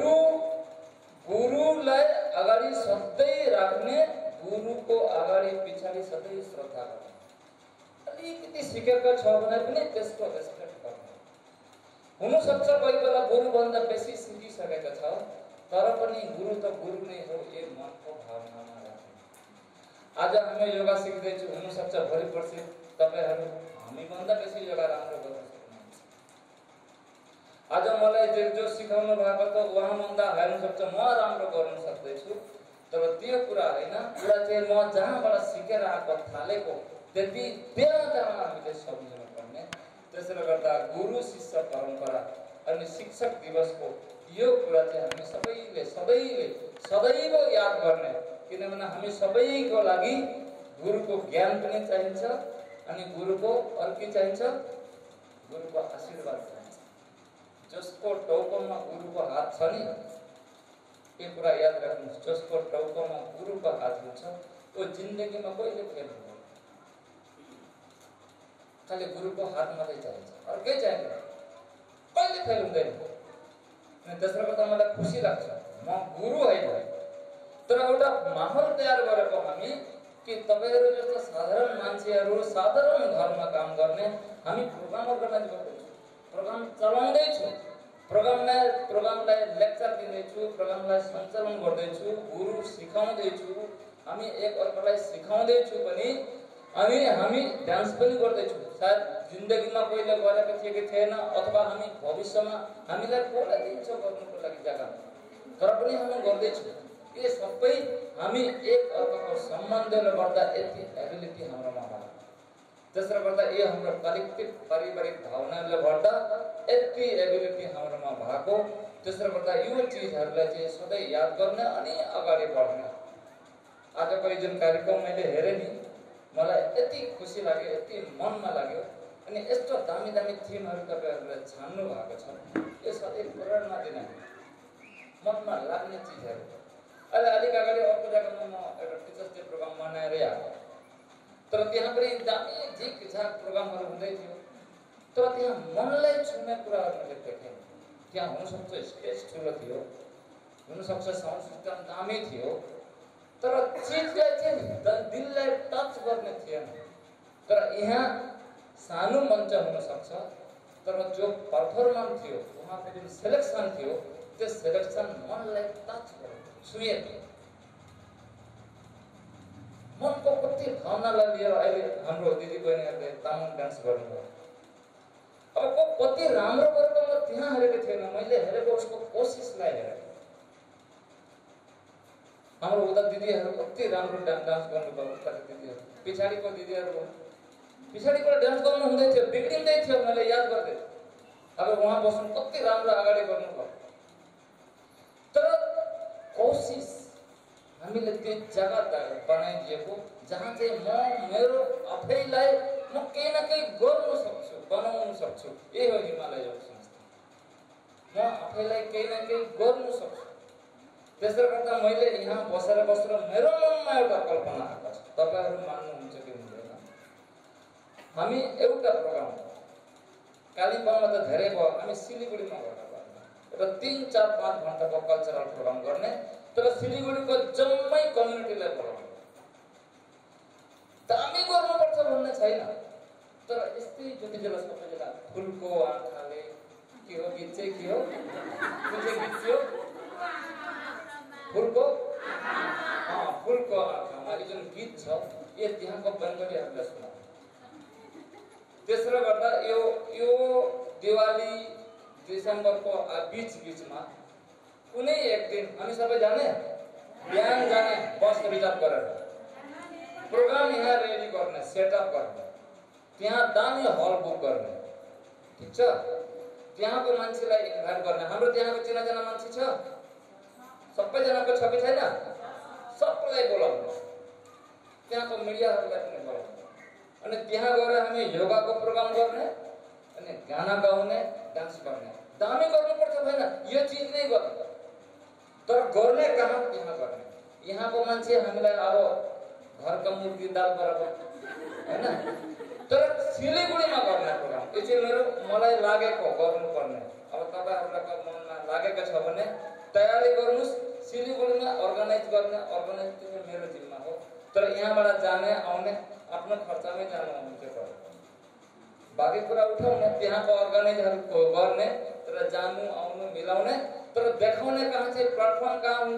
गुरुलाई अगाडि सधैँ राख्ने, गुरुको अगाडि पछाडि सधैँ श्रद्धा गर्ने। अलिकति सिकेको छ भने पनि त्यसको रेस्पेक्ट गर्ने। हुनसक्छ कोही बेला गुरुभन्दा बेसी सिकिसकेको छ, तर पनि गुरु त गुरु नै हो, यो मनको भावनामा राख्ने। आज हामी योगा सिक्दैछौँ, हुनसक्छ भोलि पर्सि तपाईँहरू हामीभन्दा बेसी योगा राम्रो गर्न सक्नुहुन्छ। आज मलाई जो सिकाउनु भएको त उहाँभन्दा हुनसक्छ म राम्रो गर्न सक्दैछु, तर त्यो कुरा होइन। कुरा चाहिँ म जहाँबाट सिकेर आएको थालेको त्यति त्यहाँ हामीले सम्झनु पर्ने। त्यसले गर्दा गुरु शिष्य परम्परा अनि शिक्षक दिवसको यो कुरा चाहिँ हामी सबैले सदैव याद गर्ने। किनभने हामी सबैको लागि गुरुको ज्ञान पनि चाहिन्छ अनि गुरुको अर्की चाहिन्छ, गुरुको आशीर्वाद चाहिन्छ। जसको टाउकोमा गुरुको हात छ नि, यो कुरा याद राख्नुहोस्, जसको टाउकोमा गुरुको हात हुन्छ वो जिन्दगीमा कहिले फेल हुँदैन। खालि गुरुको हात मात्रै चाहिन्छ, अर्कै चाहिँदैन, कहिले फेल हुँदैन। अनि त्यसले गर्दा मलाई खुसी लाग्छ, म गुरु होइन तर एउटा माहौल तयार गरेको हामी कि तपाईँहरू जस्तो साधारण मान्छेहरू साधारण घरमा काम गर्ने। हामी प्रोग्राम अर्गनाइज गर्दैछौँ, प्रोग्राम चलाउँदैछौँ, प्रोग्रामलाई लेक्चर दिँदैछु, प्रोग्रामलाई सञ्चालन गर्दैछु, गुरु सिकाउँदैछु, हामी एक अर्कालाई सिकाउँदैछु पनि, अनि हामी डान्स पनि गर्दैछौँ। सायद जिन्दगीमा पहिले गरेको थियो कि थिएन, अथवा हामी भविष्यमा हामीलाई कसलाई दिन्छ गर्नुको लागि जग्गा, तर पनि हामी गर्दैछौँ। ये सबै हामी एक अर्काको सम्बन्धले गर्दा यति एबिलिटी हाम्रोमा भयो। त्यसले गर्दा यो हाम्रो कलेक्टिभ पारिवारिक भावनाले गर्दा यति एबिलिटी हाम्रोमा भएको। त्यसले गर्दा यो चिजहरूलाई चाहिँ सधैँ याद गर्ने अनि अगाडि बढ्ने। आजको यो जुन कार्यक्रम मैले हेरेँ नि, मलाई यति खुसी लाग्यो, यति मनमा लाग्यो। अनि यस्तो दामी दामी थिमहरू तपाईँहरूले छान्नु भएको छ, यो सधैँ प्रेरणा दिने मनमा लाग्ने चिजहरू। अहिले अलिक अगाडि अर्को जग्गामा म एउटा टिचर्स डे प्रोग्राम मनाएरै आएको, तर त्यहाँ पनि दामी झिकझाक प्रोग्रामहरू हुँदै थियो, तर त्यहाँ मनलाई छुने कुराहरू मैले देखेँ। त्यहाँ हुनसक्छ स्टेज ठुलो थियो, हुनसक्छ साउन्ड सिस्टम दामी थियो, तर चिजलाई चाहिँ दिललाई टच गर्ने थिएन। तर यहाँ सानो मञ्च हुनसक्छ, तर जो पर्फर्मेन्स थियो, उहाँको जुन सेलेक्सन थियो, त्यो सेलेक्सन मनलाई टच गर्यो, छुए। मनको कति भावनालाई लिएर अहिले हाम्रो दिदीबहिनीहरूले तामाङ डान्स गर्नुभयो। अब कति राम्रो गरेको म त्यहाँ हेरेको थिएन, मैले हेरेको उसको कोसिसलाई हेरेको। हाम्रो उता दिदीहरू कति राम्रो डान्स गर्नुभयो, उताको दिदीहरू, पछाडिको दिदीहरू पछाडिको डान्स गर्नु हुँदै थियो, बिग्रिँदै थियो, मैले याद गर्दै। अब उहाँ बस्नु कति राम्रो अगाडि गर्नुभयो। तर कोसिस हामीले त्यो जग्गा बनाइदिएको जहाँ चाहिँ म मेरो आफैलाई म केही न केही गर्न सक्छु, बनाउन सक्छु। यही हो हिमालय योग संस्था। म आफैलाई केही न केही गर्न सक्छु। त्यसले गर्दा मैले यहाँ बसेर मेरो मनमा एउटा कल्पना आएको छ, तपाईँहरू मान्नुहुन्छ कि हुँदैन। हामी एउटा प्रोग्राम कालिम्पोङमा त धेरै भयो, हामी सिलिगुडीमा गर्न एउटा 3, 4, 5 घण्टाको कल्चरल प्रोग्राम गर्ने। तर सिलिगुडीको जम्मै कम्युनिटीलाई बोलाउनु दामी गर्नुपर्छ भन्ने छैन। तर यस्तै जति बेला सबैजना फुलको आँखाले के हो गीत चाहिँ के हो कुन चाहिँ गीत थियो फुलको फुलको आँखामा यो जुन गीत छ यो त्यहाँको बङ्गालीहरूलाई सुना। त्यसले गर्दा यो दिवाली डिसेम्बरको बीचमा कुनै एक दिन हामी सबै जाने बिहान जाने बस रिजर्भ गरेर प्रोग्राम यहाँ रेडी गर्ने सेटअप गर्ने त्यहाँ दामी हल बुक गर्ने ठिक छ। त्यहाँको मान्छेलाई इन्भाइट गर्ने हाम्रो त्यहाँको चिनाजाना मान्छे छ सबैजनाको छ कि छैन सबैलाई बोलाउने त्यहाँको मिडियाहरूलाई पनि बोलाउने अनि त्यहाँ गएर हामी योगाको प्रोग्राम गर्ने अनि गाना गाउने डान्स गर्ने दामी गर्नुपर्छ भएन यो चिज नै गर्ने तर गर्ने कहाँ त्यहाँ गर्ने। यहाँको मान्छे हामीलाई अब घरका मुर्गी दाल बराबर हैन तर सिलिगुडीमा गर्ने प्रोग्राम यो चाहिँ मलाई लागेको गर्नुपर्ने। अब तपाईहरुलाई मनमा लागेको छ भने तयारी गर्नुस् सिलिगुडीमा अर्गनाइज गर्ने अर्गनाइज चाहिँ मेरो जिम्मा हो तर यहाँबाट जाने आउने आफ्नो खर्चमै जानु आउने छ। बाँकी कुरा उठाउने त्यहाँको अर्गनाइजहरुको गर्ने तर जानु आउनु मिलाउने तर देखाउने कहाँ चाहिँ प्लेटफर्म कहाँ हुन्छ।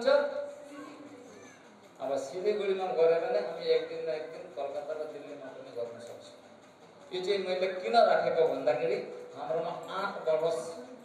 अब सिलिगुडीमा गरे भने हामी एक दिन न एक दिन कलकत्ता र दिल्लीमा पनि गर्न सक्छौँ। यो चाहिँ मैले किन राखेको भन्दाखेरि हाम्रोमा 8 वर्ष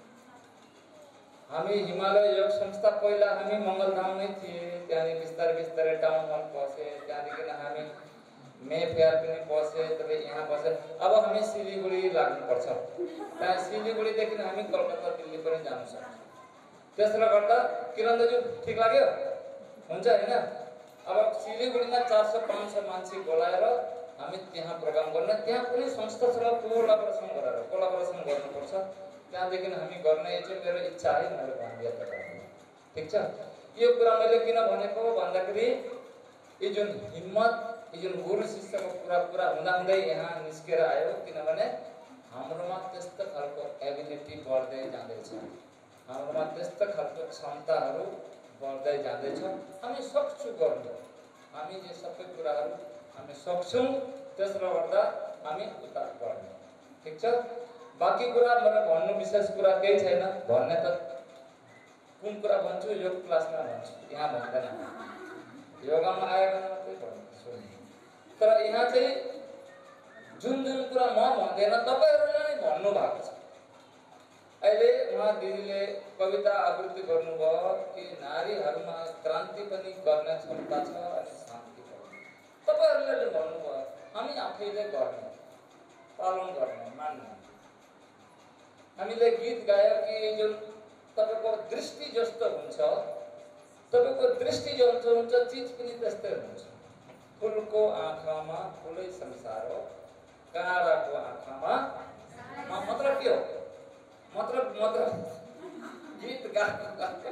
हामी हिमालय योग संस्था पहिला हामी मङ्गलधाममै थिए त्यहाँदेखि बिस्तारै बिस्तारै टाउन हल पसे त्यहाँदेखि हामी मे फेयर पनि पसे तपाईँ यहाँ पसे अब हामी सिलिगुडी लाग्नुपर्छ। त्यहाँ सिलिगुडीदेखि हामी कलकत्ता दिल्ली पनि जान सक्छौँ। त्यसले गर्दा किरण दाजु ठिक लाग्यो हुन्छ हैन। अब सिलिगुडीमा 400-500 मान्छे बोलाएर हामी त्यहाँ प्रोग्राम गर्ने त्यहाँ पनि संस्थासँग कोलाबोरेसन गर्नुपर्छ। त्यहाँदेखि हामी गर्ने चाहिँ मेरो इच्छा है मैले भनिदिएँ तपाईहरुलाई ठीक छ। यो कुरा मैले किन भनेको भन्दाखेरि यो जुन हिम्मत यो जुन गुरु शिष्यको कुरा हुँदै यहाँ निस्केर आयो किनभने हाम्रोमा त्यस्तो खालको एबिलिटी बढ्दै जाँदैछ हाम्रोमा त्यस्तो खालको क्षमताहरू बढ्दै जाँदैछ। हामी सक्छौँ गर्नु हामी यो सबै कुराहरू हामी सक्छौँ त्यसले गर्दा हामी उता बढ्ने ठीक छ। बाँकी कुरा मलाई भन्नु विशेष कुरा केही छैन भन्ने त कुन कुरा भन्छु योग क्लासमा भन्छु यहाँ भन्दैन योगामा आएर मात्रै भन्छु तर यहाँ चाहिँ जुन कुरा म भन्दैन तपाईहरुले नै भन्नु भएको छ। अहिले उहाँ दिदीले कविता आवृत्ति गर्नुभयो कि नारीहरुमा क्रान्ति पनि गर्ने क्षमता छ अनि शान्ति पनि तपाईहरुले भन्नुभयो हामी आफैले गर्ने पालन गर्ने मान्ने। हामीले गीत गायो कि जुन तपाईको दृष्टि जस्तो हुन्छ तपाईको दृष्टि जस्तो हुन्छ चीज पनि त्यस्तै हुन्छ। फुलको आँखामा फुलै संसार हो काँडाको आँखामा मतलब के हो मतलब गीत गाएको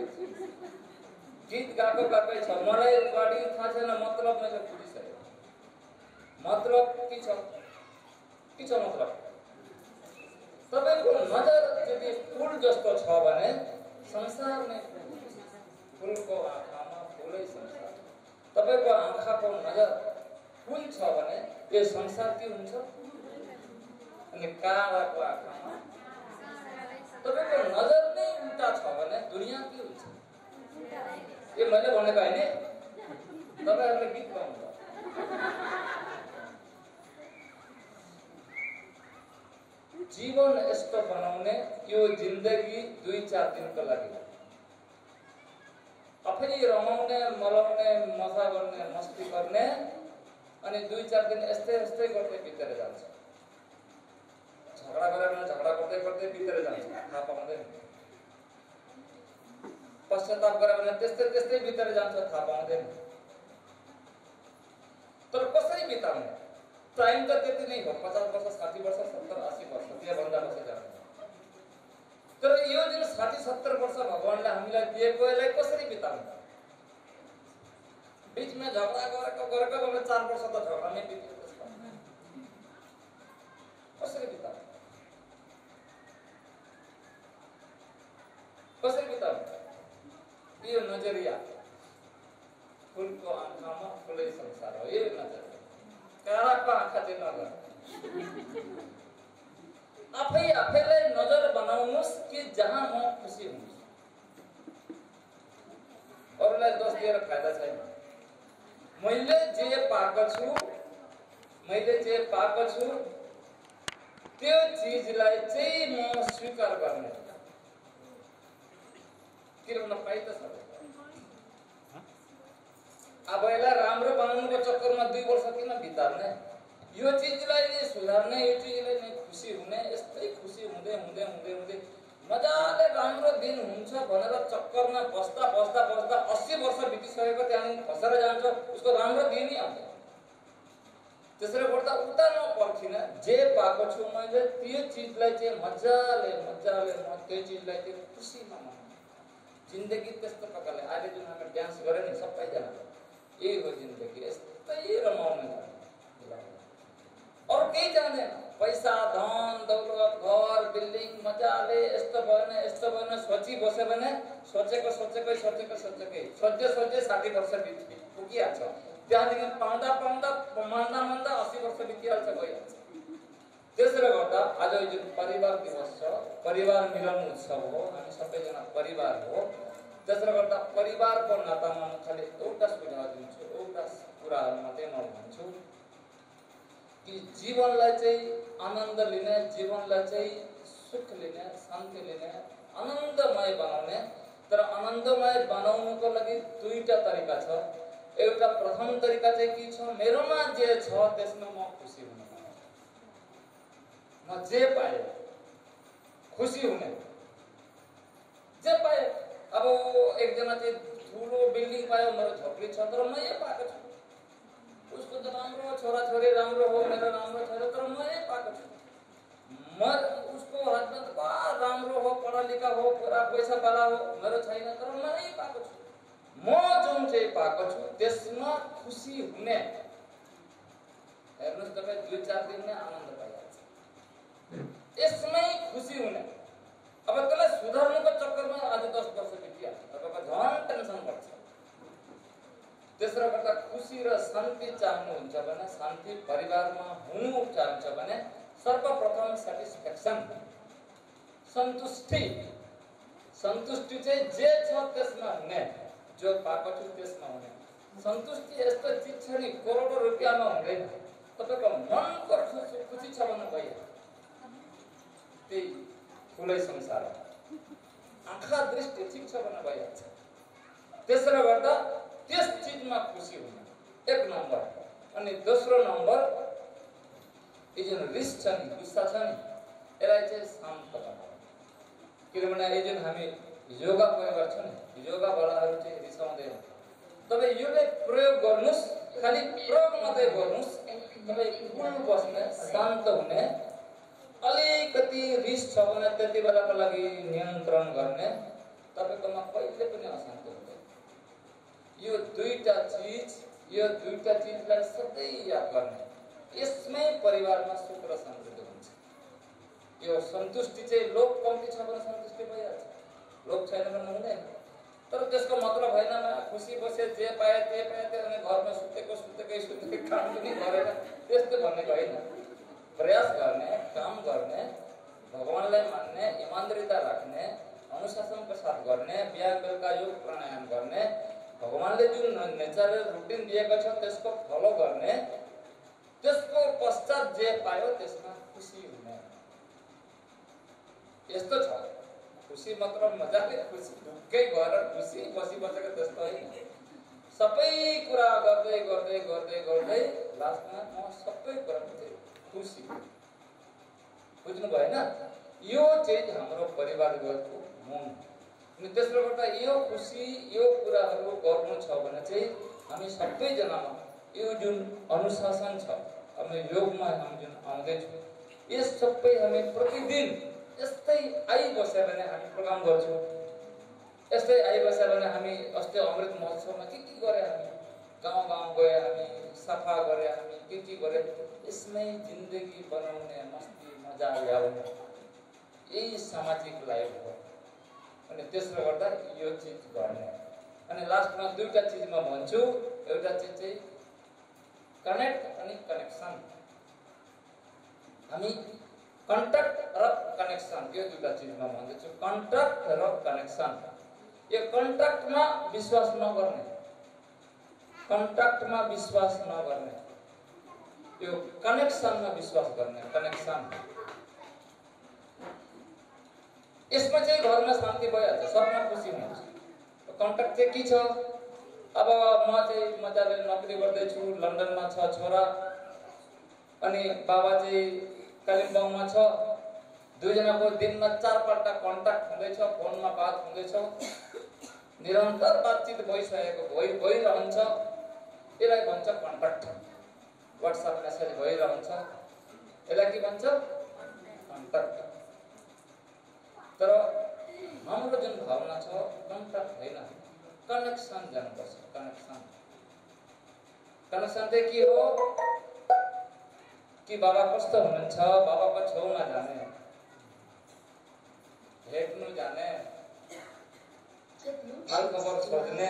छ मलाई बढी थाहा छैन मतलब मैले बुझिसकेँ मतलब के छ मतलब तपाईको नजर यदि फूल जस्तो छ भने संसार नै फूलको आँखामा फुलै संसार तपाईको आँखाको नजर फूल छ भने यो संसार के हुन्छ अनि काँडाको आँखामा तपाईको नजर नै उल्टा छ भने दुनिया के हुन्छ। यो मैले भनेको हैन तपाईहरुले गीत गाउनु जीवन यस्तो बनाउने यो जिन्दगी 2-4 दिनको लागि आफै रमाउने मलाउने मजा गर्ने मस्ती गर्ने अनि 2-4 दिन यस्तै गर्दै बितेर जान्छ। झगडा गरेर झगडा गर्दै बितेर जान्छ थाहा पाउँदैन। पश्चाताप गरेर भने त्यस्तै बितेर जान्छ थाहा पाउँदैन। तर कसरी बिताउने टाइम त त्यति नै हो 50 वर्ष 60 वर्ष 70 80 वर्ष त्योभन्दा बढी जान्छ। तर यो जुन 60-70 वर्ष भगवानले हामीलाई दिएको यसलाई कसरी बिताउने बीचमा झगडा गरेको भने 4 वर्ष त झगडा नै बित्यो कसरी बिताउने यो नजरिया फुलको आँखामा फुलै संसार हो। यो नजर काँडाको आँखा चाहिँ नगर। आफैलाई नजर बनाउनुस् कि जहाँ म खुसी हुन्छु। अरूलाई दोष दिएर फाइदा छैन। मैले जे पाएको छु त्यो चिजलाई चाहिँ म स्वीकार गर्ने। किन पाइ त छ। अब यसलाई राम्रो बनाउनुको चक्करमा 2 वर्ष किन बिताउने? यो चिजलाई नै सुधार्ने, यो चिजलाई नै खुसी हुने, यस्तै खुसी हुँदै हुँदै हुँदै हुँदै मजाले राम्रो दिन हुन्छ भनेर चक्करमा बस्दा 80 वर्ष बितिसकेको त्यहाँदेखि फसेर जान्छ, उसको राम्रो दिन नै आउँदैन। त्यसैले गर्दा उता नपर्खिन, जे पाएको छु मैले त्यो चिजलाई चाहिँ मजाले म त्यो चिजलाई चाहिँ खुसीमा मनाउँ। जिन्दगी त्यस्तो प्रकारले अहिले जुन हामी डान्स गरे नि सबैजना, यही हो जिन्दगी, यस्तै रमाउने। अरू केही जान्दैन। पैसा धन दौलत घर बिल्डिङ मजाले यस्तो भएन सोची बस्यो भने सोचेकै 60 वर्ष पुगिहाल्छ। त्यहाँदेखि पाउँदा 80 वर्ष बितिहाल्छ, गइहाल्छ। त्यसैले गर्दा आज जुन परिवार दिवस छ, परिवार मिलन उत्सव हो, हामी सबैजना परिवार हो। त्यसैले गर्दा परिवारको नातामा म खालि एउटा सुझाव दिन्छु, एउटा कुराहरू मात्रै म भन्छु कि जीवनलाई चाहिँ आनन्द लिने, जीवनलाई चाहिँ सुख लिने, शान्ति लिने, आनन्दमय बनाउने। तर आनन्दमय बनाउनुको लागि 2टा तरिका छ। एउटा प्रथम तरिका चाहिँ के छ? मेरोमा जे छ त्यसमा म खुसी हुने। म जे पाए खुसी हुने। जे पाए, अब एकजना चाहिँ ठुलो बिल्डिङ पायो, मेरो झोपडी छ तर म यही पाएको छु। उसको त राम्रो छोराछोरी राम्रो हो, मेरो राम्रो छैन तर म यही पाएको छु। उसको हस्बेन्ड राम्रो हो, पढा लेखा हो, पुरा पैसा वाला हो, मेरो छैन तर म यही पाएको छु। म जुन चाहिँ पाएको छु त्यसमा खुसी हुने। हेर्नुहोस् तपाईँ 2-4 दिनमै आनन्द पाइहाल्छ। यसमै खुसी हुने। अब त्यसलाई सुधार्नुको चक्करमा आज 10 वर्ष बितिहाल्छ, तपाईँको झन् टेन्सन बढ्छ। त्यसले गर्दा खुसी र शान्ति चाहनुहुन्छ भने, शान्ति परिवारमा हुनु चाहन्छ भने सर्वप्रथम सेटिस्फ्याक्सन, सन्तुष्टि चाहिँ जे छ त्यसमा हुने, जो पाएको छु त्यसमा हुने। सन्तुष्टि यस्तो चिज छ नि, करोडौं रुपियाँमा हुँदैन। तपाईँको मनको खुसी छ भने भइहाल्छ। त्यही ठुलै संसार हो। आँखा दृष्टि ठिक छ भने भइहाल्छ। त्यसले गर्दा त्यस चिजमा खुसी हुनु 1 नम्बर। अनि दोस्रो नम्बर, यो जुन रिस छ नि, गुस्सा छ नि, यसलाई चाहिँ शान्त बनाउनु। किनभने यो जुन हामी योगा परिवार छ नि, योगावालाहरू चाहिँ रिसाउँदैन। तपाईँ योले प्रयोग गर्नुहोस्, खालि प्रयोग मात्रै गर्नुहोस्। तपाईँ कुल बस्ने, शान्त हुने, अलिकति रिस छ भने त्यति बेलाको लागि नियन्त्रण गर्ने, तपाईँकोमा कहिले पनि अशान्ति हुँदैन। यो 2टा चिजलाई सधैँ याद गर्ने। यसमै परिवारमा सुख र समृद्धि हुन्छ। यो सन्तुष्टि चाहिँ लोभ कम्ती छ भने सन्तुष्टि भइहाल्छ, लोभ छैन भने हुँदैन। तर त्यसको मतलब होइन खुसी बसे, जे पाए त्यही अनि घरमा सुतेकै काम पनि गरेन, त्यस्तो भनेको होइन। प्रयास गर्ने, काम गर्ने, भगवानलाई मान्ने, इमानदारिता राख्ने, अनुशासनको साथ गर्ने, बिहान बेलुका योग प्राणायाम गर्ने, भगवानले जुन नेचरल रुटिन दिएको छ त्यसको फलो गर्ने, त्यसको पश्चात जे पायो त्यसमा खुसी हुने। यस्तो छ। खुसी मात्र मजाले खुसी, ढुक्कै भएर खुसी बसिबसेको त्यस्तो होइन। सबै कुरा गर्दै लास्टमा म सबै कुरा खुसी। बुझ्नु भएन? यो चाहिँ हाम्रो परिवारको मूल। अनि त्यसले गर्दा यो खुसी, यो कुराहरू गर्नु छ भने चाहिँ हामी सबैजनामा यो जुन अनुशासन छ, हामी योगमा हामी जुन आउँदैछौँ, यस सबै हामी प्रतिदिन यस्तै आइबस्यो भने हामी प्रोग्राम गर्छौँ। यस्तै आइबस्यो भने हामी अस्ति अमृत महोत्सवमा के गरे, हामी गाउँ गए, हामी सफा गरे, हामी के गरे। यसमै जिन्दगी बनाउने, मस्ती मजा ल्याउने, यही सामाजिक लाइफ हो। अनि त्यसले गर्दा यो चिज गर्ने। अनि लास्टमा दुईटा चिज म भन्छु। एउटा चिज चाहिँ कनेक्ट अनि कनेक्सन। हामी कन्ट्याक्ट र कनेक्सन यो दुईटा चिज म भन्दैछु। कन्ट्याक्ट र कनेक्सन। यो कन्ट्याक्टमा विश्वास नगर्ने, कन्ट्याक्टमा विश्वास नगर्ने, यो कनेक्सनमा विश्वास गर्ने। कनेक्सन यसमा चाहिँ घरमा शान्ति भइहाल्छ, सबमा खुसी हुन्छ। कन्ट्याक्ट चाहिँ के छ? अब म चाहिँ मजाले नोकरी गर्दैछु, लन्डनमा छ छोरा, अनि बाबा चाहिँ कालिम्पोङमा छ। दुईजनाको दिनमा 4 पल्ट कन्ट्याक्ट हुँदैछ, फोनमा बात हुँदैछ, निरन्तर बातचित भइरहन्छ। यसलाई भन्छ कन्ट्याक्ट। व्हाट्सएप मेसेज भइरहन्छ, यसलाई के भन्छ? कन्ट्याक्ट। तर हाम्रो जुन भावना छ कन्ट्याक्ट होइन, कनेक्सन जानुपर्छ। कनेक्सन कनेक्सन चाहिँ के हो? कि बाबा कस्तो हुनुहुन्छ, बाबाको छेउमा जाने, भेट्नु जाने, हालखबर सोध्ने,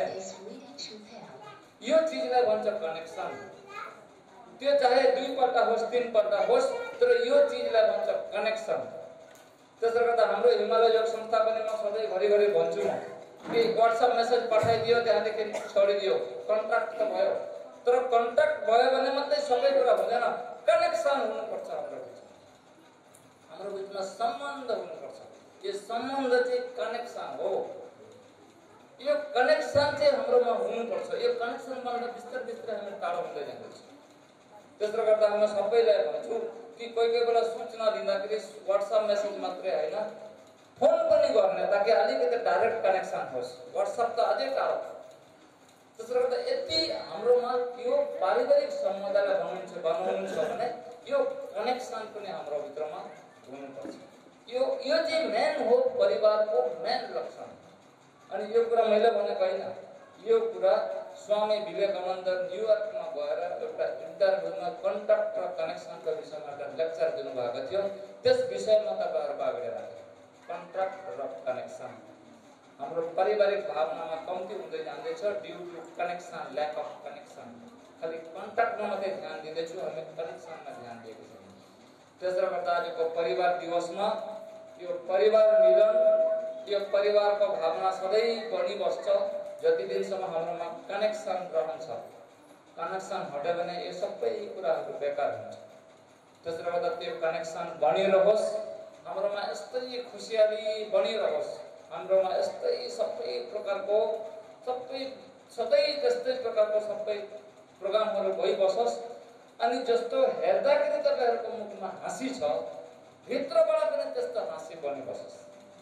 यो चिजलाई भन्छ कनेक्सन। त्यो चाहे 2 पल्ट होस् 3 पल्ट होस्, तर यो चिजलाई भन्छ कनेक्सन। त्यसले गर्दा हाम्रो हिमालय योग संस्था पनि म सधैँ घरिघरि भन्छु कि व्हाट्सएप मेसेज पठाइदियो, त्यहाँदेखि छोडिदियो, कन्ट्याक्ट त भयो। तर कन्ट्याक्ट भयो भने मात्रै सबै कुरा हुँदैन, कनेक्सन हुनुपर्छ। हाम्रो बिचमा सम्बन्ध हुनुपर्छ। यो सम्बन्ध चाहिँ कनेक्सन हो। यो कनेक्सन चाहिँ हाम्रोमा हुनुपर्छ। यो कनेक्सनबाट बिस्तारै बिस्तारै हामी टाढो हुँदै जाँदैछौँ। त्यसले गर्दा म सबैलाई भन्छु कि कोही बेला सूचना दिँदाखेरि व्हाट्सएप मेसेज मात्रै होइन, फोन पनि गर्ने, ताकि अलिकति डाइरेक्ट कनेक्सन होस्। व्हाट्सएप त अझै टाढो। त्यसले गर्दा यति हाम्रोमा यो पारिवारिक सम्बन्धलाई बनाउनु छ भने यो कनेक्सन पनि हाम्रो भित्रमा हुनुपर्छ। यो चाहिँ मेन हो, परिवारको मेन लक्षण। अनि यो कुरा मैले भनेको होइन, यो कुरा स्वामी विवेकानन्द न्युयोर्कमा गएर एउटा इन्टरभ्यूमा कन्ट्याक्ट र कनेक्सनको विषयमा एउटा लेक्चर दिनुभएको थियो। त्यस विषयमा तपाईँहरू बागडे राख्नु। कन्ट्याक्ट र कनेक्सन हाम्रो पारिवारिक भावनामा कम्ती हुँदै जाँदैछ due to connection, lack of connection. खालि कन्ट्याक्टमा मात्रै ध्यान दिँदैछु, हामी कनेक्सनमा ध्यान दिएको छैन। त्यसले गर्दा आजको परिवार दिवसमा यो परिवार मिलन, यो परिवारको भावना सधैँ बढिबस्छ जति दिनसम्म हाम्रोमा कनेक्सन रहन्छ। कनेक्सन हट्यो भने यो सबै कुराहरू बेकार हुन्छ। त्यसले गर्दा त्यो कनेक्सन बनिरहोस्, हाम्रोमा यस्तै खुसियाली बनिरहोस्, हाम्रोमा यस्तै सबै प्रकारको सधैँ त्यस्तै प्रकारको सबै प्रोग्रामहरू भइबसोस्। अनि जस्तो हेर्दाखेरि तपाईँहरूको मुखमा हाँसी छ, भित्रबाट पनि त्यस्तो हाँसी बनिबसोस्।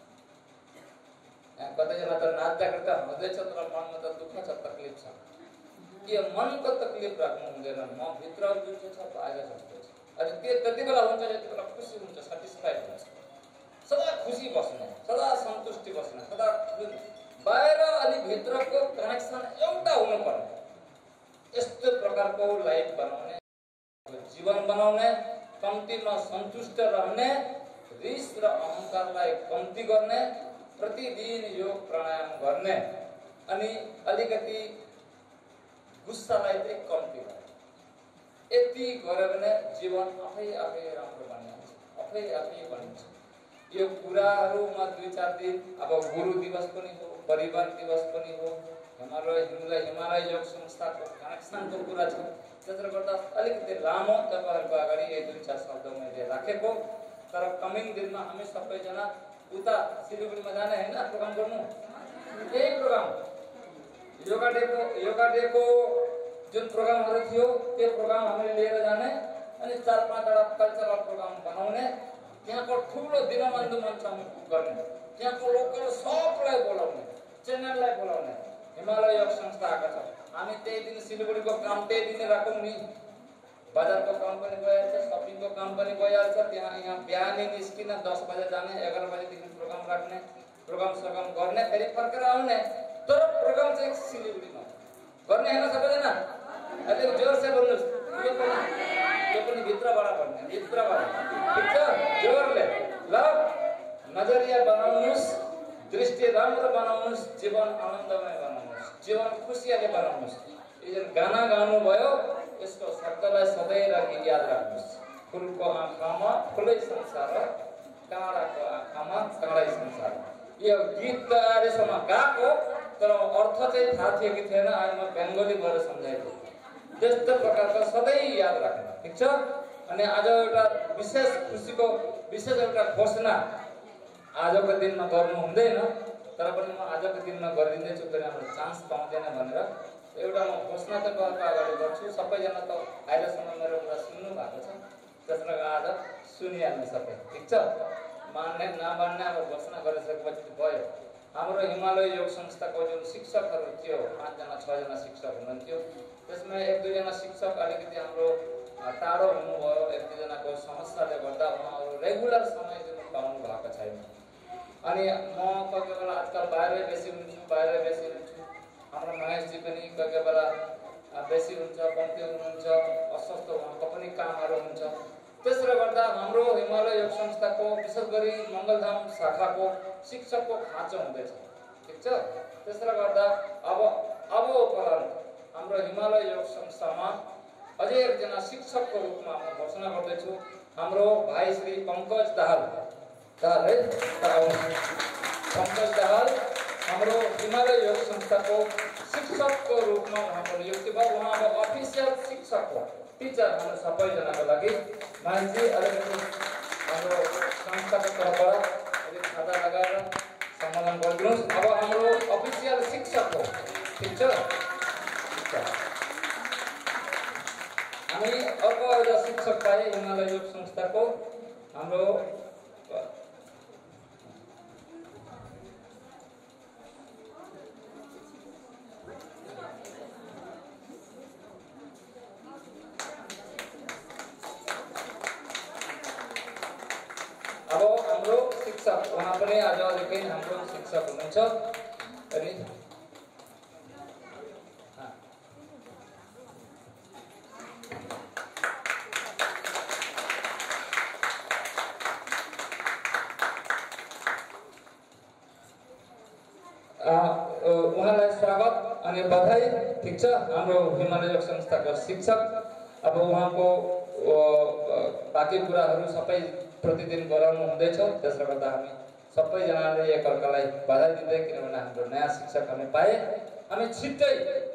कतैजना त नाच्दाखेरि त हुँदैछ, तर मनमा त दुःख छ, तकलिफ छ। यो मनको तकलिफ राख्नु हुँदैन, म भित्र जुन चाहिँ छ बाहिर जस्तो छ। अनि त्यो त्यति बेला हुन्छ, त्यति बेला खुसी हुन्छ, सेटिस्फाइड हुन्छ। सदा खुसी बस्ने, सदा सन्तुष्टि बस्ने, सदा बाहिर अनि भित्रको कनेक्सन एउटा हुनुपर्ने। यस्तो प्रकारको लाइफ बनाउने, जीवन बनाउने, कम्तीमा सन्तुष्ट रहने, रिस र अहङ्कारलाई कम्ती गर्ने, प्रतिदिन योग प्राणायाम गर्ने, अनि अलिकति गुस्सालाई चाहिँ कम्ती गर्ने। यति गर्यो भने जीवन आफै राम्रो बनिन्छ, आफै बनिन्छ। यो कुराहरूमा 2-4 दिन, अब गुरु दिवस पनि हो, परिवार दिवस पनि हो, हिमालय योग संस्थाको कनेक्सनको कुरा छ। त्यसले गर्दा अलिकति लामो तपाईँहरूको अगाडि 1-2-4 शब्द मैले राखेको। तर कमिङ दिनमा हामी सबैजना उता सिलगढीमा जाने होइन, प्रोग्राम गर्नु। यही प्रोग्राम योगा डेको जुन प्रोग्रामहरू थियो त्यो प्रोग्राम हामीले लिएर जाने, अनि 4-5वटा कल्चरल प्रोग्राम बनाउने, त्यहाँको ठुलो दिनबन्धु मञ्च गर्ने, त्यहाँको लोकल सबलाई बोलाउने, च्यानललाई बोलाउने। हिमालय योग संस्था आएको छ, हामी त्यही दिन सिलगढीको काम त्यही दिन राखौँ नि। बजारको काम पनि भइहाल्छ, सपिङको काम पनि भइहाल्छ। यहाँ बिहानै निस्किन 10 बजे जाने, 11 बजेदेखि प्रोग्राम राख्ने, प्रोग्राम गर्ने, फेरि फर्केर आउने। तर प्रोग्राम चाहिँ सिलगढीमा गर्ने होइन सबैजना। अलिक जोरसे बोल्नुहोस्, यो पनि भित्रबाट भन्ने, भित्रबाट। ठिक छ, जोरले ल। नजरिया बनाउनुहोस्, दृष्टि राम्रो बनाउनुहोस्, जीवन आनन्दमय बनाउनुहोस्। जीवन खुसियाली बनाउनुहोस्। यो जुन गाना गाउनुभयो यसको शब्दलाई सधैँ याद राख्नुहोस्। फुलको आँखामा फुलै संसार, काँडाको आँखामा काँडै संसार। यो गीत त अहिलेसम्म गाएको तर अर्थ चाहिँ थाहा थियो कि थिएन, आज म बेङ्गली भएर सम्झाइदिएँ। त्यस्तो प्रकारको सधैँ याद राख्नु, ठिक छ। अनि आज एउटा विशेष खुसीको विशेष एउटा घोषणा आजको दिनमा गर्नु हुँदैन, तर पनि म आजको दिनमा गरिदिँदैछु किनभने हाम्रो चान्स पाउँदैन भनेर एउटा म घोषणा त गरेर अगाडि बढ्छु। सबैजना त अहिलेसम्म मेरो कुरा सुन्नु भएको छ, त्यसले आज सुनिहाल्नु सबै, ठिक छ। मान्ने नमान्ने अब घोषणा गरिसकेपछि भयो। हाम्रो हिमालय योग संस्थाको जुन शिक्षकहरू थियो, 5 जना 6 जना शिक्षक हुनुहुन्थ्यो, त्यसमा 1-2 जना शिक्षक अलिकति हाम्रो टाढो हुनुभयो। 1-2 जनाको समस्याले गर्दा उहाँहरू रेगुलर समय दिन पाउनु भएको छैन। अनि म कोही कोही बेला आजकल बाहिरै बेसी हुन्छु। हाम्रो महेशजी पनि कोही कोही बेला बेसी हुन्छ, कम्ती हुनुहुन्छ, अस्वस्थ उहाँको पनि कामहरू हुन्छ। त्यसले गर्दा हाम्रो हिमालय योग संस्थाको विशेष गरी मङ्गलधाम शाखाको शिक्षकको खाँचो हुँदैछ, ठिक छ। त्यसले गर्दा अब उपरान्त हाम्रो हिमालय योग संस्थामा अझै एकजना शिक्षकको रूपमा म घोषणा गर्दैछु। हाम्रो भाइ श्री पङ्कज दाहाल है, पङ्कज दाहाल हाम्रो हिमालय योग संस्थाको शिक्षकको रूपमा उहाँको नियुक्ति भयो। उहाँ अब अफिसियल शिक्षक हो, टिचर हाम्रो सबैजनाको लागि। मान्छे अलिकति हाम्रो संस्थाको तर्फबाट अलिक खाता लगाएर समाधान गरिदिनुहोस्। अब हाम्रो अफिसियल शिक्षक हो, ठिक छ। हामी अर्को एउटा शिक्षक पाए हिमालय योग संस्थाको हाम्रो शिक्षक उहाँ पनि आज अलिकति हाम्रो शिक्षक हुनुहुन्छ। अनि उहाँलाई स्वागत अनि बधाई, ठिक छ। हाम्रो हिमालय योग संस्थाको शिक्षक अब उहाँको बाँकी कुराहरू सबै प्रतिदिन गराउनु हुँदैछ। त्यसले गर्दा हामी सबैजनाले एकअर्कालाई बधाई दिँदै, किनभने हाम्रो नयाँ शिक्षक हामी पाए। हामी छिट्टै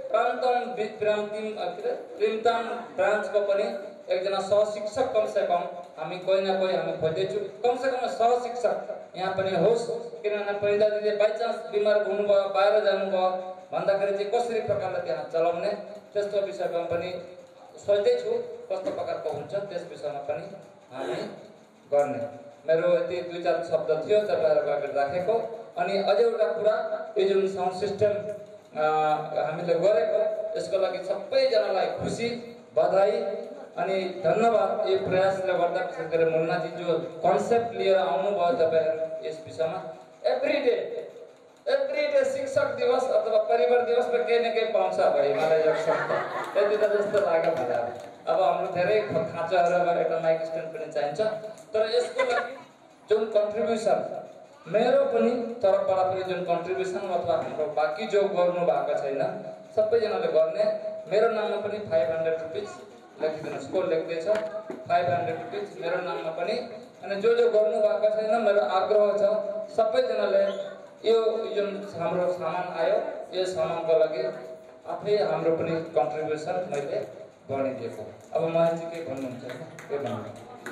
प्रिमताम ब्रान्चको पनि एकजना सहशिक्षक कमसेकम हामी कोही न कोही हामी खोज्दैछौँ। कमसेकम सहशिक्षक यहाँ पनि होस्, किनभने पहिला दिदी बाइचान्स बिमार हुनुभयो, बाहिर जानुभयो भन्दाखेरि चाहिँ कसरी प्रकारले त्यहाँ चलाउने, त्यस्तो विषयमा पनि सोच्दैछु कस्तो प्रकारको हुन्छ, त्यस विषयमा पनि हामी गर्ने। मेरो यति 2-4 शब्द थियो तपाईँहरूको अगाडि राखेको। अनि अझै एउटा कुरा, यो जुन साउन्ड सिस्टम हामीले गरेको यसको लागि सबैजनालाई खुसी, बधाई अनि धन्यवाद। यो प्रयासले गर्दा विशेष गरी मुन्नाजी जो कन्सेप्ट लिएर आउनुभयो तपाईँहरू यस विषयमा, एभ्री डे शिक्षक दिवस अथवा परिवार दिवसमा केही न केही पाउँछ अब हिमालय योग संस्था, त्यति त जस्तो लाग्यो मलाई। अब हाम्रो धेरै खाँचाहरू एउटा माइक स्ट्यान्ड पनि चाहिन्छ, तर यसको लागि जुन कन्ट्रिब्युसन मेरो पनि तर्फबाट पनि जुन कन्ट्रिब्युसन अथवा हाम्रो बाँकी जो गर्नु भएको छैन सबैजनाले गर्ने, मेरो नाममा पनि 500 रुपिस लेखिदिनुहोस्। को लेख्दैछ? 500 रुपिस मेरो नाममा पनि। अनि जो गर्नु भएको छैन, मेरो आग्रह छ सबैजनाले यो जुन हाम्रो सामान आयो यो सामानको लागि आफै हाम्रो पनि कन्ट्रिब्युसन मैले गरिदिएको। अब मलाई के भन्नुहुन्छ? के भन्नु?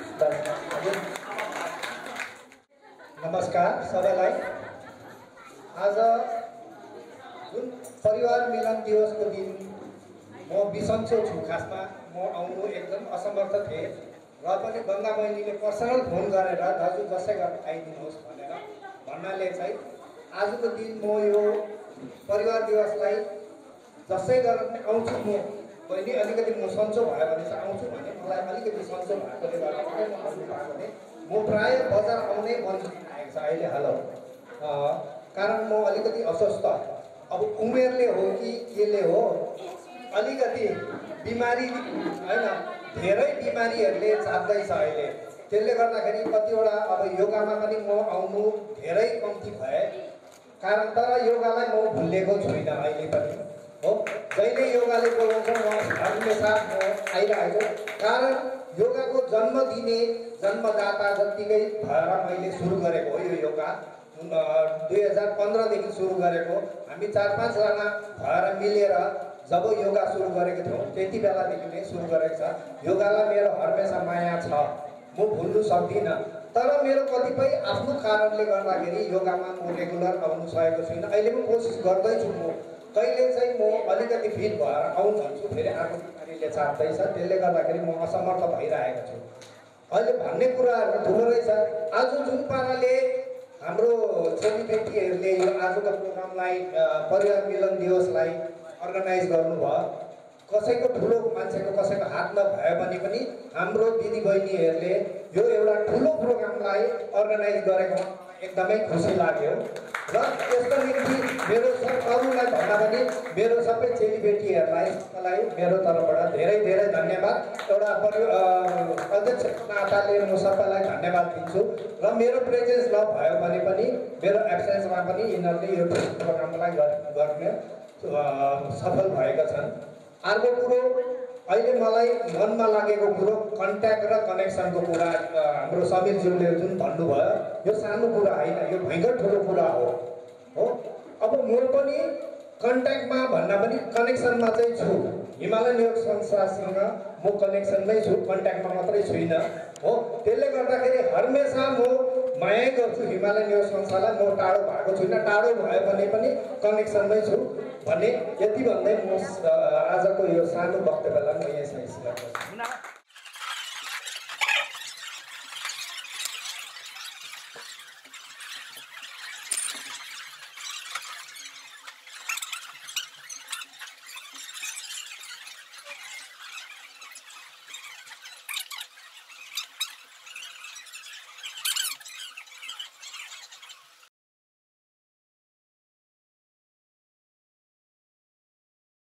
नमस्कार सबैलाई। आज जुन परिवार मिलन दिवसको दिन म बिसन्चो छु। खासमा म आउनु एकदम असमर्थ थिएँ र पनि गङ्गा बहिनीले पर्सनल फोन गरेर दाजु जसै गरी आइदिनुहोस् भनेर भन्नाले चाहिँ आजको दिन म यो परिवार दिवसलाई जसै गरेर आउँछु। म बहिनी अलिकति म सन्चो भयो भने चाहिँ आउँछु भने मलाई अलिकति सन्चो भएकोले गर्दा मात्रै म आउनु पाएको भने म प्रायः बजार आउनै बन्द आएको छ अहिले हाल। कारण म अलिकति अस्वस्थ, अब उमेरले हो कि केले हो, अलिकति बिमारी होइन, धेरै बिमारीहरूले चाप्दैछ अहिले। त्यसले गर्दाखेरि कतिवटा अब योगामा पनि म आउनु धेरै कम्ती भए कारण, तर योगालाई म भुलेको छुइनँ अहिले पनि। जहिले योगाले बोलाउँछ म हमेसा आइरहेको कारण योगाको जन्म दिने जन्मदाता जत्तिकै भएर मैले सुरु गरेको हो यो योगा 2015 देखि सुरु गरेको हामी 4-5 जना भएर मिलेर जब योगा सुरु गरेको थियौँ त्यति बेलादेखि नै सुरु गरेको छ योगालाई मेरो हमेसा माया छ म भुल्नु सक्दिनँ तर मेरो कतिपय आफ्नो कारणले गर्दाखेरि योगामा म रेगुलर आउनु सकेको छुइनँ अहिले पनि कोसिस गर्दैछु म कहिले चाहिँ म अलिकति फिट भएर आउँ भन्छु फेरि अर्को बिमारीले चाप्दैछ त्यसले गर्दाखेरि म असमर्थ भइरहेको छु अहिले भन्ने कुराहरू ठुलो रहेछ आज जुन पाराले हाम्रो चेलीबेटीहरूले यो आजको प्रोग्रामलाई परिवार मिलन दिवसलाई अर्गनाइज गर्नुभयो कसैको ठुलो मान्छेको कसैको हात नभए भने पनि हाम्रो दिदीबहिनीहरूले यो एउटा ठुलो प्रोग्रामलाई अर्गनाइज गरेकोमा एकदमै खुसी लाग्यो र यसको निम्ति मेरो अरूलाई भन्दा पनि मेरो सबै चेलीबेटीहरूलाई मेरो तर्फबाट धेरै धेरै धन्यवाद एउटा अध्यक्षको नाताले म सबैलाई धन्यवाद दिन्छु र मेरो प्रेजेन्स नभयो भने पनि मेरो एब्सेन्समा पनि यिनीहरूले यो प्रोग्रामलाई गर्ने सफल भएका छन् अर्को कुरो अहिले मलाई मनमा लागेको कुरो कन्ट्याक्ट र कनेक्सनको कुरा हाम्रो समीरज्यूले जुन भन्नुभयो यो सानो कुरा होइन यो भयङ्कर ठुलो कुरा हो अब म पनि कन्ट्याक्टमा भन्दा पनि कनेक्सनमा चाहिँ छु हिमालयन योग संस्थासँग म कनेक्सनमै छु कन्ट्याक्टमा मात्रै छुइनँ हो त्यसले गर्दाखेरि हमेसा म माया गर्छु हिमालयन योग संस्थालाई म टाढो भएको छुइनँ टाढो भए भने पनि कनेक्सनमै छु भन्ने यति भन्दै म आजको यो सानो वक्तव्यलाई म यसमा